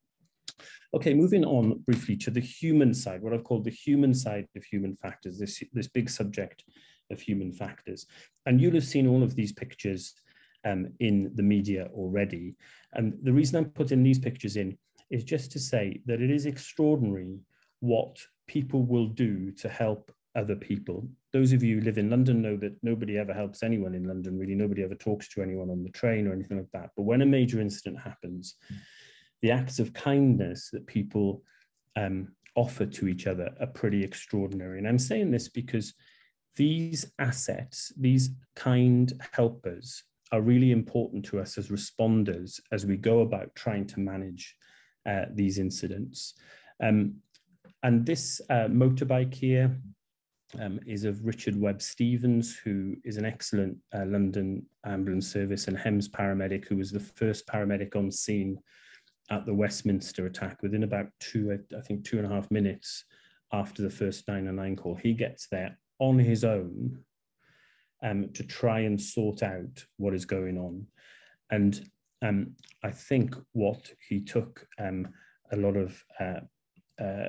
Okay, moving on briefly to the human side, what I've called the human side of human factors, this, this big subject of human factors. And you'll have seen all of these pictures Um, in the media already. And the reason I'm putting these pictures in is just to say that it is extraordinary what people will do to help other people. Those of you who live in London know that nobody ever helps anyone in London, really. Nobody ever talks to anyone on the train or anything like that. But when a major incident happens, the acts of kindness that people um, offer to each other are pretty extraordinary. And I'm saying this because these assets, these kind helpers, are really important to us as responders as we go about trying to manage uh, these incidents. Um, and this uh, motorbike here um, is of Richard Webb Stevens, who is an excellent uh, London ambulance service and H E M S paramedic, who was the first paramedic on scene at the Westminster attack within about two, I think two and a half minutes after the first nine one one call. He gets there on his own Um, to try and sort out what is going on. And um, I think what he took um, a lot of uh, uh,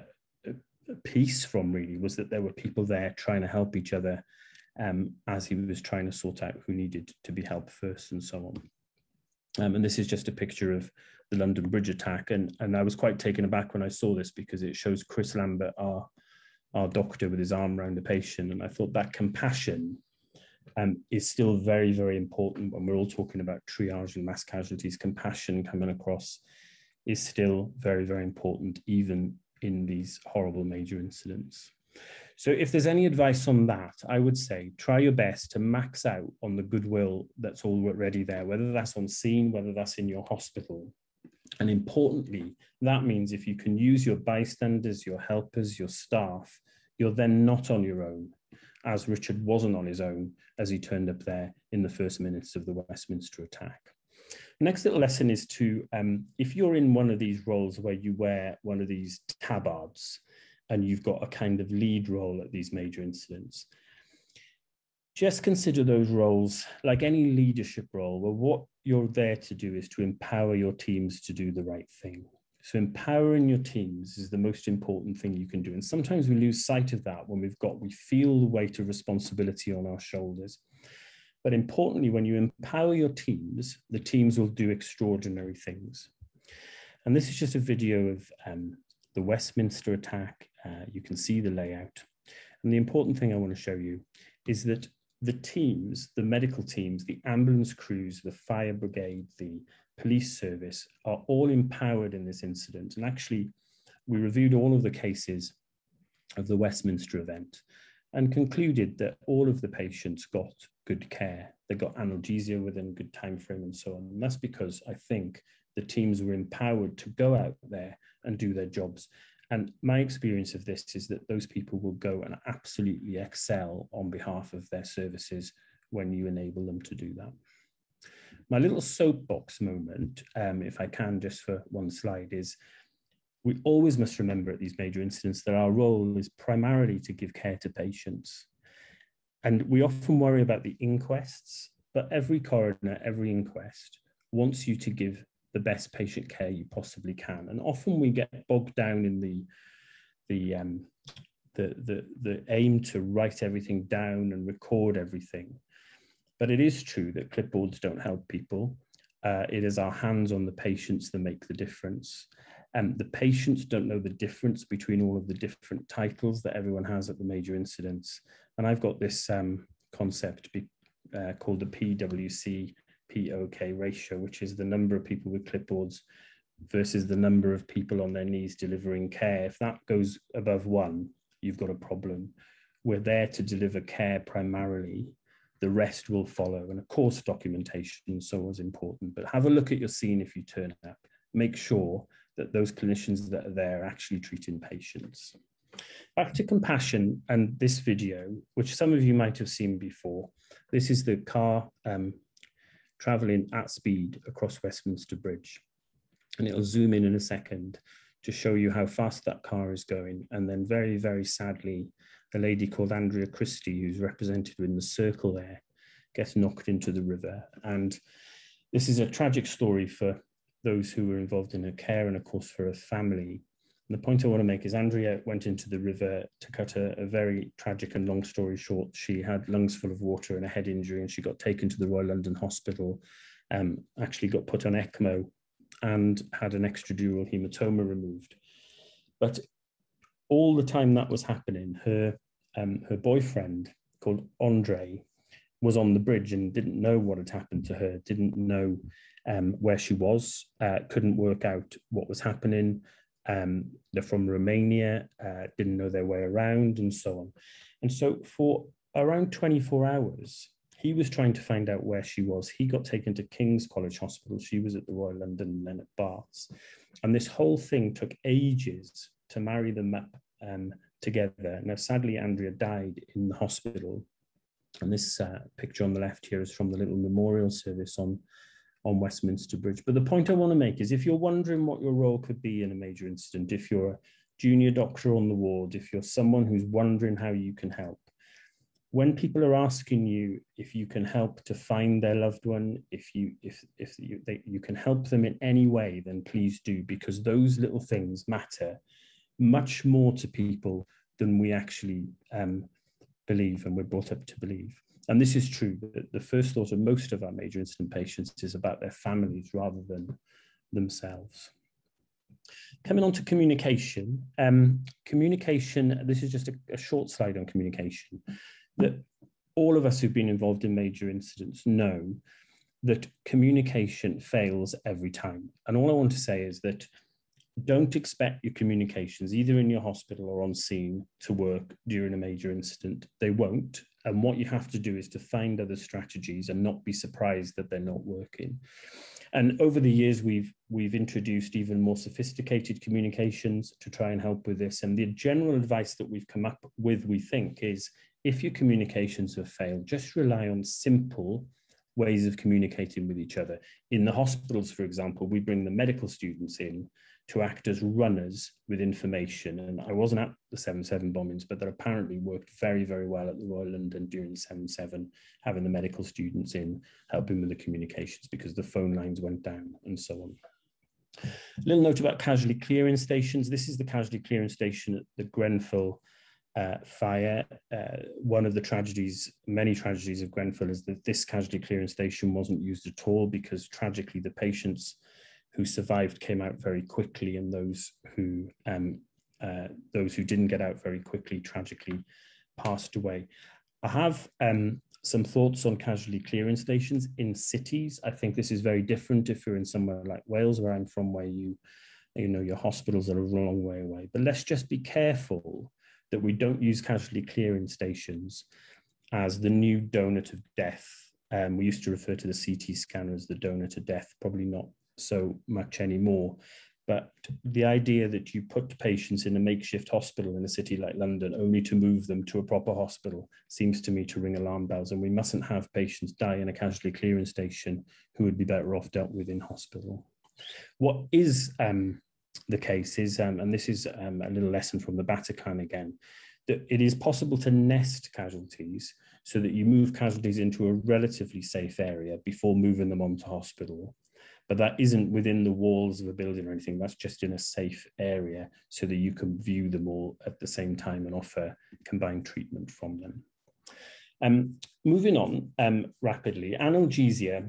peace from really was that there were people there trying to help each other um, as he was trying to sort out who needed to be helped first and so on. Um, and this is just a picture of the London Bridge attack. And, and I was quite taken aback when I saw this because it shows Chris Lambert, our, our doctor, with his arm around the patient. And I thought that compassion Um, is still very, very important when we're all talking about triage and mass casualties. Compassion coming across is still very, very important, even in these horrible major incidents. So if there's any advice on that, I would say try your best to max out on the goodwill that's already there, whether that's on scene, whether that's in your hospital. And importantly, that means if you can use your bystanders, your helpers, your staff, you're then not on your own. as Richard wasn't on his own as he turned up there in the first minutes of the Westminster attack. The next little lesson is to, um, if you're in one of these roles where you wear one of these tabards and you've got a kind of lead role at these major incidents, just consider those roles like any leadership role, where what you're there to do is to empower your teams to do the right thing. So empowering your teams is the most important thing you can do. And sometimes we lose sight of that when we've got, we feel the weight of responsibility on our shoulders. But importantly, when you empower your teams, the teams will do extraordinary things. And this is just a video of um, the Westminster attack. Uh, you can see the layout. And the important thing I want to show you is that the teams, the medical teams, the ambulance crews, the fire brigade, the police service are all empowered in this incident. And actually, we reviewed all of the cases of the Westminster event and concluded that all of the patients got good care. They got analgesia within a good time frame and so on. And that's because I think the teams were empowered to go out there and do their jobs. And my experience of this is that those people will go and absolutely excel on behalf of their services when you enable them to do that. My little soapbox moment, um, if I can, just for one slide, is we always must remember at these major incidents that our role is primarily to give care to patients. And we often worry about the inquests, but every coroner, every inquest wants you to give the best patient care you possibly can. And often we get bogged down in the, the, um, the, the, the aim to write everything down and record everything. But it is true that clipboards don't help people. Uh, it is our hands on the patients that make the difference. And um, the patients don't know the difference between all of the different titles that everyone has at the major incidents. And I've got this um, concept be, uh, called the P W C P O K ratio, which is the number of people with clipboards versus the number of people on their knees delivering care. If that goes above one, you've got a problem. We're there to deliver care primarily. The rest will follow. And of course, documentation so was important, but have a look at your scene if you turn up. Make sure that those clinicians that are there are actually treating patients. Back to compassion and this video, which some of you might have seen before. This is the car um, traveling at speed across Westminster Bridge. And it'll zoom in in a second to show you how fast that car is going. And then very, very sadly, a lady called Andrea Christie, who's represented in the circle there, gets knocked into the river. And this is a tragic story for those who were involved in her care and of course for her family. And the point I want to make is Andrea went into the river to cut a, a very tragic and long story short. She had lungs full of water and a head injury, and she got taken to the Royal London Hospital, um, actually got put on ECMO and had an extradural hematoma removed. But all the time that was happening, her, um, her boyfriend called Andre was on the bridge and didn't know what had happened to her, didn't know um, where she was, uh, couldn't work out what was happening. Um, they're from Romania, uh, didn't know their way around and so on. And so for around twenty-four hours, he was trying to find out where she was. He got taken to King's College Hospital. She was at the Royal London and then at Barts. And this whole thing took ages to marry them up um, together. Now, sadly, Andrea died in the hospital. And this uh, picture on the left here is from the little memorial service on, on Westminster Bridge. But the point I want to make is if you're wondering what your role could be in a major incident, if you're a junior doctor on the ward, if you're someone who's wondering how you can help, when people are asking you if you can help to find their loved one, if you if if you, they, you can help them in any way, then please do, because those little things matter much more to people than we actually um, believe and we're brought up to believe. And this is true. The first thought of most of our major incident patients is about their families rather than themselves. Coming on to communication. Um, communication, this is just a, a short slide on communication, that all of us who've been involved in major incidents know that communication fails every time. And all I want to say is that don't expect your communications, either in your hospital or on scene, to work during a major incident. They won't. And what you have to do is to find other strategies and not be surprised that they're not working. And over the years, we've, we've introduced even more sophisticated communications to try and help with this. And the general advice that we've come up with, we think, is if your communications have failed, just rely on simple ways of communicating with each other. In the hospitals, for example, we bring the medical students in to act as runners with information. And I wasn't at the seven seven bombings, but that apparently worked very, very well at the Royal London during the seven seven, having the medical students in, helping with the communications because the phone lines went down and so on. A little note about casualty clearing stations. This is the casualty clearing station at the Grenfell uh, fire. Uh, one of the tragedies, many tragedies of Grenfell is that this casualty clearing station wasn't used at all because tragically the patients who survived came out very quickly, and those who um, uh, those who didn't get out very quickly tragically passed away. I have um, some thoughts on casualty clearing stations in cities. I think this is very different if you're in somewhere like Wales, where I'm from, where you, you know, your hospitals are a long way away. But let's just be careful that we don't use casualty clearing stations as the new donut of death. Um, we used to refer to the C T scanner as the donut of death, probably not so much anymore. But the idea that you put patients in a makeshift hospital in a city like London only to move them to a proper hospital seems to me to ring alarm bells, and we mustn't have patients die in a casualty clearing station who would be better off dealt with in hospital. What is um, the case is, um, and this is um, a little lesson from the Bataclan again, that it is possible to nest casualties so that you move casualties into a relatively safe area before moving them on to hospital. But that isn't within the walls of a building or anything. That's just in a safe area so that you can view them all at the same time and offer combined treatment from them. Um, moving on um, rapidly, analgesia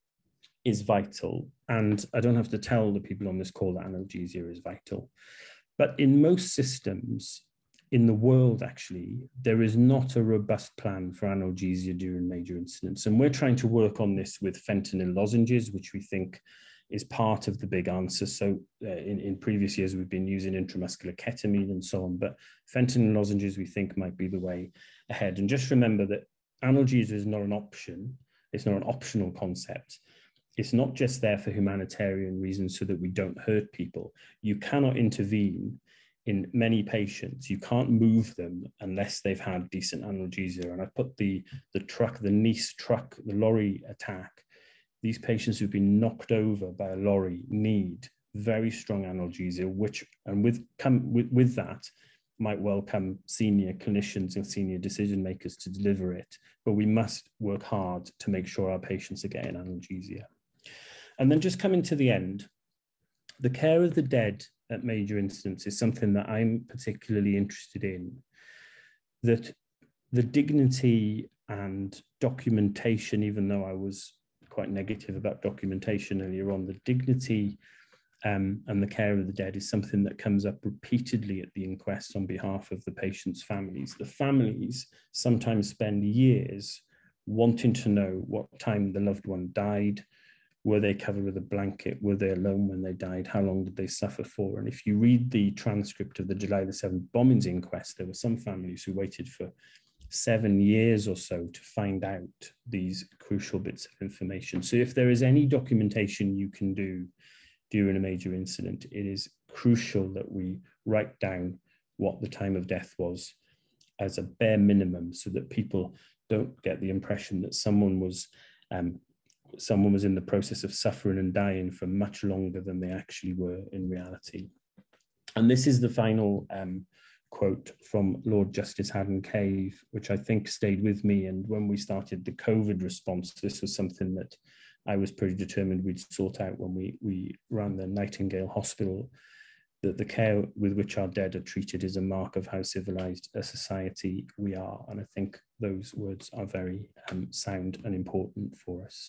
is vital. And I don't have to tell the people on this call that analgesia is vital. But in most systems in the world, actually, there is not a robust plan for analgesia during major incidents. And we're trying to work on this with fentanyl lozenges, which we think is part of the big answer. So uh, in, in previous years, we've been using intramuscular ketamine and so on, but fentanyl lozenges we think might be the way ahead. And just remember that analgesia is not an option. It's not an optional concept. It's not just there for humanitarian reasons so that we don't hurt people. You cannot intervene in many patients. You can't move them unless they've had decent analgesia. And I put the, the truck, the Nice truck, the lorry attack, these patients who've been knocked over by a lorry need very strong analgesia, which, and with, come, with, with that might well come senior clinicians and senior decision makers to deliver it. But we must work hard to make sure our patients are getting analgesia. And then just coming to the end, the care of the dead at major incidents is something that I'm particularly interested in, that the dignity and documentation, even though I was quite negative about documentation earlier on, the dignity um, and the care of the dead is something that comes up repeatedly at the inquest on behalf of the patients' families. The families sometimes spend years wanting to know what time the loved one died. Were they covered with a blanket? Were they alone when they died? How long did they suffer for? And if you read the transcript of the July the seventh bombings inquest, there were some families who waited for seven years or so to find out these crucial bits of information. So if there is any documentation you can do during a major incident, it is crucial that we write down what the time of death was as a bare minimum so that people don't get the impression that someone was um, someone was in the process of suffering and dying for much longer than they actually were in reality. And this is the final um, quote from Lord Justice Haddon Cave, which I think stayed with me. And when we started the COVID response, this was something that I was pretty determined we'd sort out when we, we ran the Nightingale Hospital, that the care with which our dead are treated is a mark of how civilized a society we are. And I think those words are very um, sound and important for us.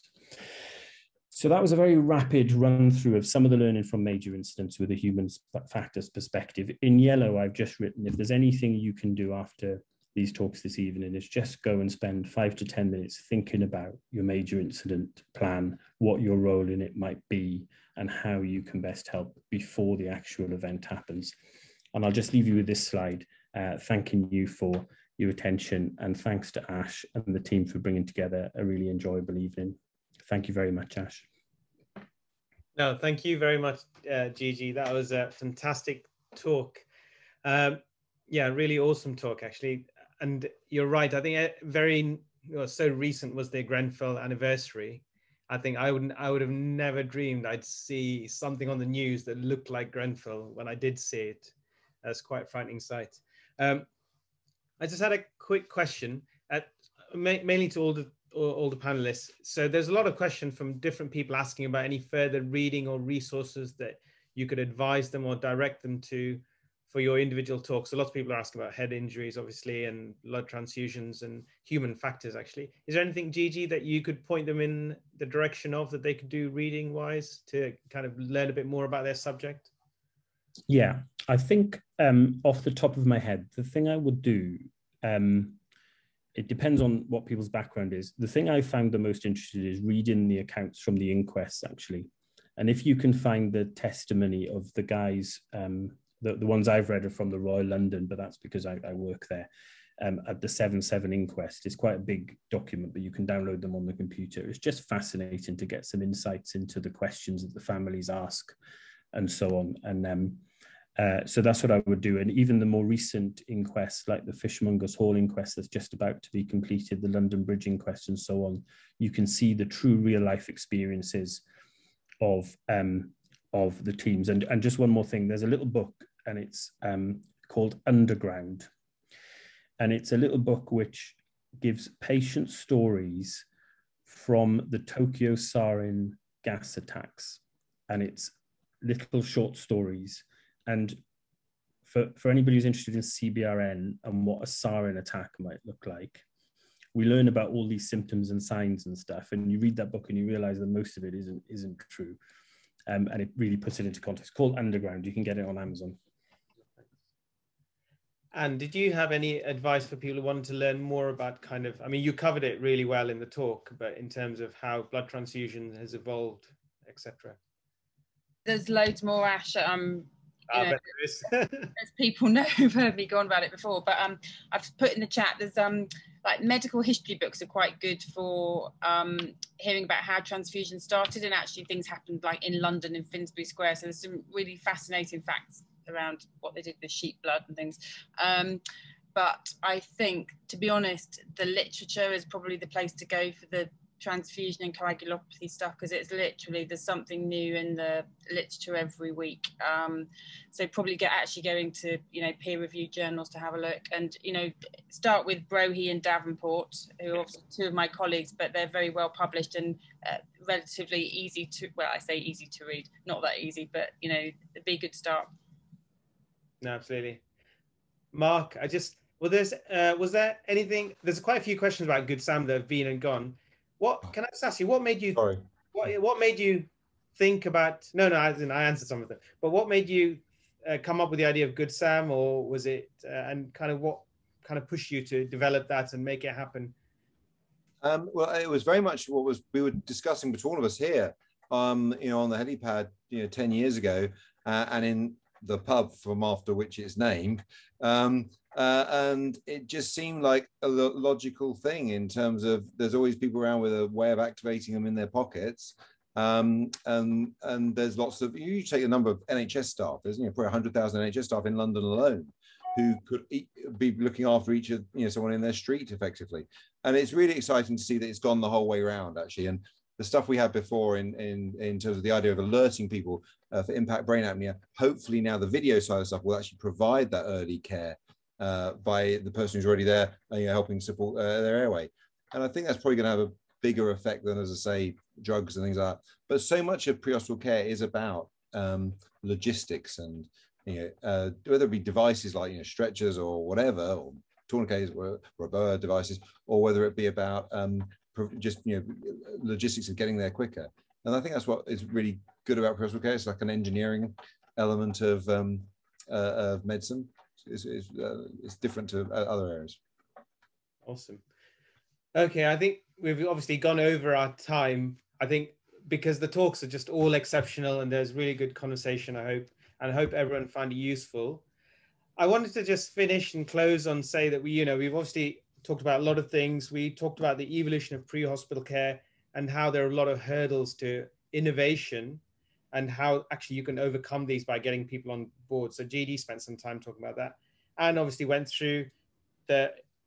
So that was a very rapid run through of some of the learning from major incidents with a human factors perspective. In yellow, I've just written, if there's anything you can do after these talks this evening, is just go and spend five to ten minutes thinking about your major incident plan, what your role in it might be, and how you can best help before the actual event happens. And I'll just leave you with this slide, uh, thanking you for your attention, and thanks to Ash and the team for bringing together a really enjoyable evening. Thank you very much, Ash. No, thank you very much, uh, Gigi. That was a fantastic talk. Um, yeah, really awesome talk, actually. and you're right. I think very you know, so recent was the Grenfell anniversary. I think I wouldn't, I would have never dreamed I'd see something on the news that looked like Grenfell when I did see it. That's quite a frightening sight. Um, I just had a quick question, at, mainly to all the all, all the panelists. So there's a lot of questions from different people asking about any further reading or resources that you could advise them or direct them to for your individual talks. So lots of people are asking about head injuries, obviously, and blood transfusions and human factors, actually. Is there anything, Gigi, that you could point them in the direction of that they could do reading-wise to kind of learn a bit more about their subject? Yeah, I think um, off the top of my head, the thing I would do, um, it depends on what people's background is. The thing I found the most interesting is reading the accounts from the inquests, actually. And if you can find the testimony of the guys, um, the, the ones I've read are from the Royal London, but that's because I, I work there, um, at the seven seven inquest. It's quite a big document, but you can download them on the computer. It's just fascinating to get some insights into the questions that the families ask and so on. And um, uh, so that's what I would do. And even the more recent inquests, like the Fishmongers Hall inquest that's just about to be completed, the London Bridge inquest and so on, you can see the true real life experiences of um, of the teams. And, and just one more thing, there's a little book and it's um, called Underground. And it's a little book which gives patient stories from the Tokyo sarin gas attacks. And it's little short stories. And for, for anybody who's interested in C B R N and what a sarin attack might look like, we learn about all these symptoms and signs and stuff. And you read that book and you realize that most of it isn't, isn't true. Um, and it really puts it into context. It's called Underground. You can get it on Amazon. And did you have any advice for people who wanted to learn more about kind of, I mean, you covered it really well in the talk, but in terms of how blood transfusion has evolved, et cetera? There's loads more, Ash. Um, I know, bet there is. as people know who've heard me go on about it before, but um, I've put in the chat, there's um, like medical history books are quite good for um, hearing about how transfusion started, and actually things happened like in London in Finsbury Square. So there's some really fascinating facts around what they did with sheep blood and things. Um, but I think, to be honest, the literature is probably the place to go for the transfusion and coagulopathy stuff, because it's literally, there's something new in the literature every week. Um, so probably get actually going to, you know, peer-reviewed journals to have a look, and, you know, start with Brohe and Davenport, who are obviously two of my colleagues, but they're very well published and uh, relatively easy to, well, I say easy to read, not that easy, but, you know, it'd be a good start. No, absolutely. Mark, I just, well, there's, uh, was there anything, there's quite a few questions about Good Sam that have been and gone. What, can I just ask you, what made you, Sorry. What, what made you think about, no, no, I didn't, I answered some of them, but what made you uh, come up with the idea of Good Sam, or was it, uh, and kind of what kind of pushed you to develop that and make it happen? Um, well, it was very much what was we were discussing between all of us here, um, you know, on the helipad, you know, ten years ago, uh, and in the pub from after which it's named, um, uh, and it just seemed like a lo logical thing in terms of there's always people around with a way of activating them in their pockets, um, and and there's lots of, you take a number of N H S staff, there's, you know, probably one hundred thousand N H S staff in London alone who could be looking after each of, you know, someone in their street effectively. And it's really exciting to see that it's gone the whole way around, actually. And the stuff we had before in, in, in terms of the idea of alerting people uh, for impact brain apnea, hopefully now the video side of stuff will actually provide that early care uh, by the person who's already there, uh, you know, helping support uh, their airway. And I think that's probably going to have a bigger effect than, as I say, drugs and things like that. But so much of pre-hospital care is about um, logistics and, you know, uh, whether it be devices like, you know, stretchers or whatever, or tourniquets or rubber devices, or whether it be about um, just, you know, logistics of getting there quicker. And I think that's what is really good about pre-hospital care. It's like an engineering element of, um, uh, of medicine. It's, it's, uh, it's different to other areas. Awesome. Okay, I think we've obviously gone over our time. I think because the talks are just all exceptional and there's really good conversation, I hope, and I hope everyone found it useful. I wanted to just finish and close on say that we, you know, we've obviously talked about a lot of things. We talked about the evolution of pre-hospital care and how there are a lot of hurdles to innovation and how actually you can overcome these by getting people on board. So G D spent some time talking about that, and obviously went through the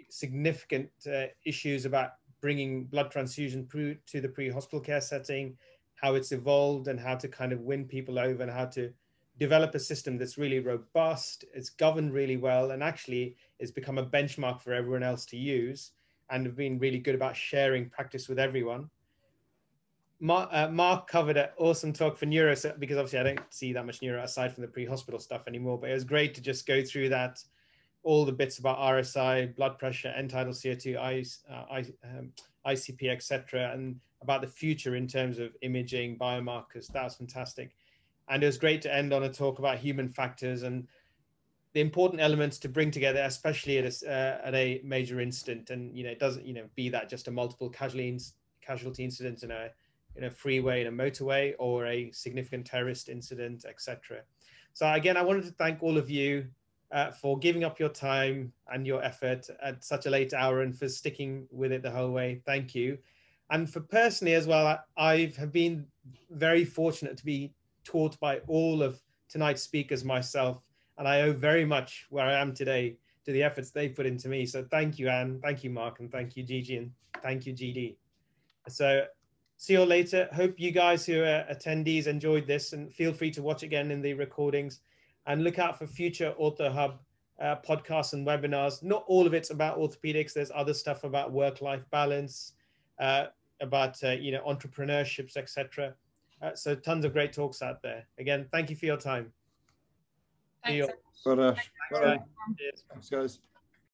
significant uh, issues about bringing blood transfusion to the pre-hospital care setting, how it's evolved and how to kind of win people over and how to develop a system that's really robust, it's governed really well, and actually it's become a benchmark for everyone else to use, and have been really good about sharing practice with everyone. Mark, uh, Mark covered an awesome talk for neuro, because obviously I don't see that much neuro aside from the pre-hospital stuff anymore, but it was great to just go through that, all the bits about R S I, blood pressure, end-tidal C O two, I, uh, I, um, I C P, et cetera, and about the future in terms of imaging, biomarkers. That was fantastic. And it was great to end on a talk about human factors and the important elements to bring together, especially at a, uh, at a major incident. And, you know, it doesn't, you know, be that just a multiple casualty, casualty incident in a, in a freeway, in a motorway, or a significant terrorist incident, et cetera. So again, I wanted to thank all of you uh, for giving up your time and your effort at such a late hour and for sticking with it the whole way. Thank you. And for personally as well, I have been very fortunate to be taught by all of tonight's speakers myself, and I owe very much where I am today to the efforts they put into me. So thank you, Anne, thank you, Mark, and thank you, Gigi, and thank you, G D. So see you all later. Hope you guys who are attendees enjoyed this, and feel free to watch again in the recordings, and look out for future OrthoHub uh, podcasts and webinars. Not all of it's about orthopedics. There's other stuff about work-life balance, uh, about uh, you know, entrepreneurships, et cetera. Uh, so tons of great talks out there. Again, thank you for your time. Thanks. Well, uh, well, Thanks, Thanks, guys.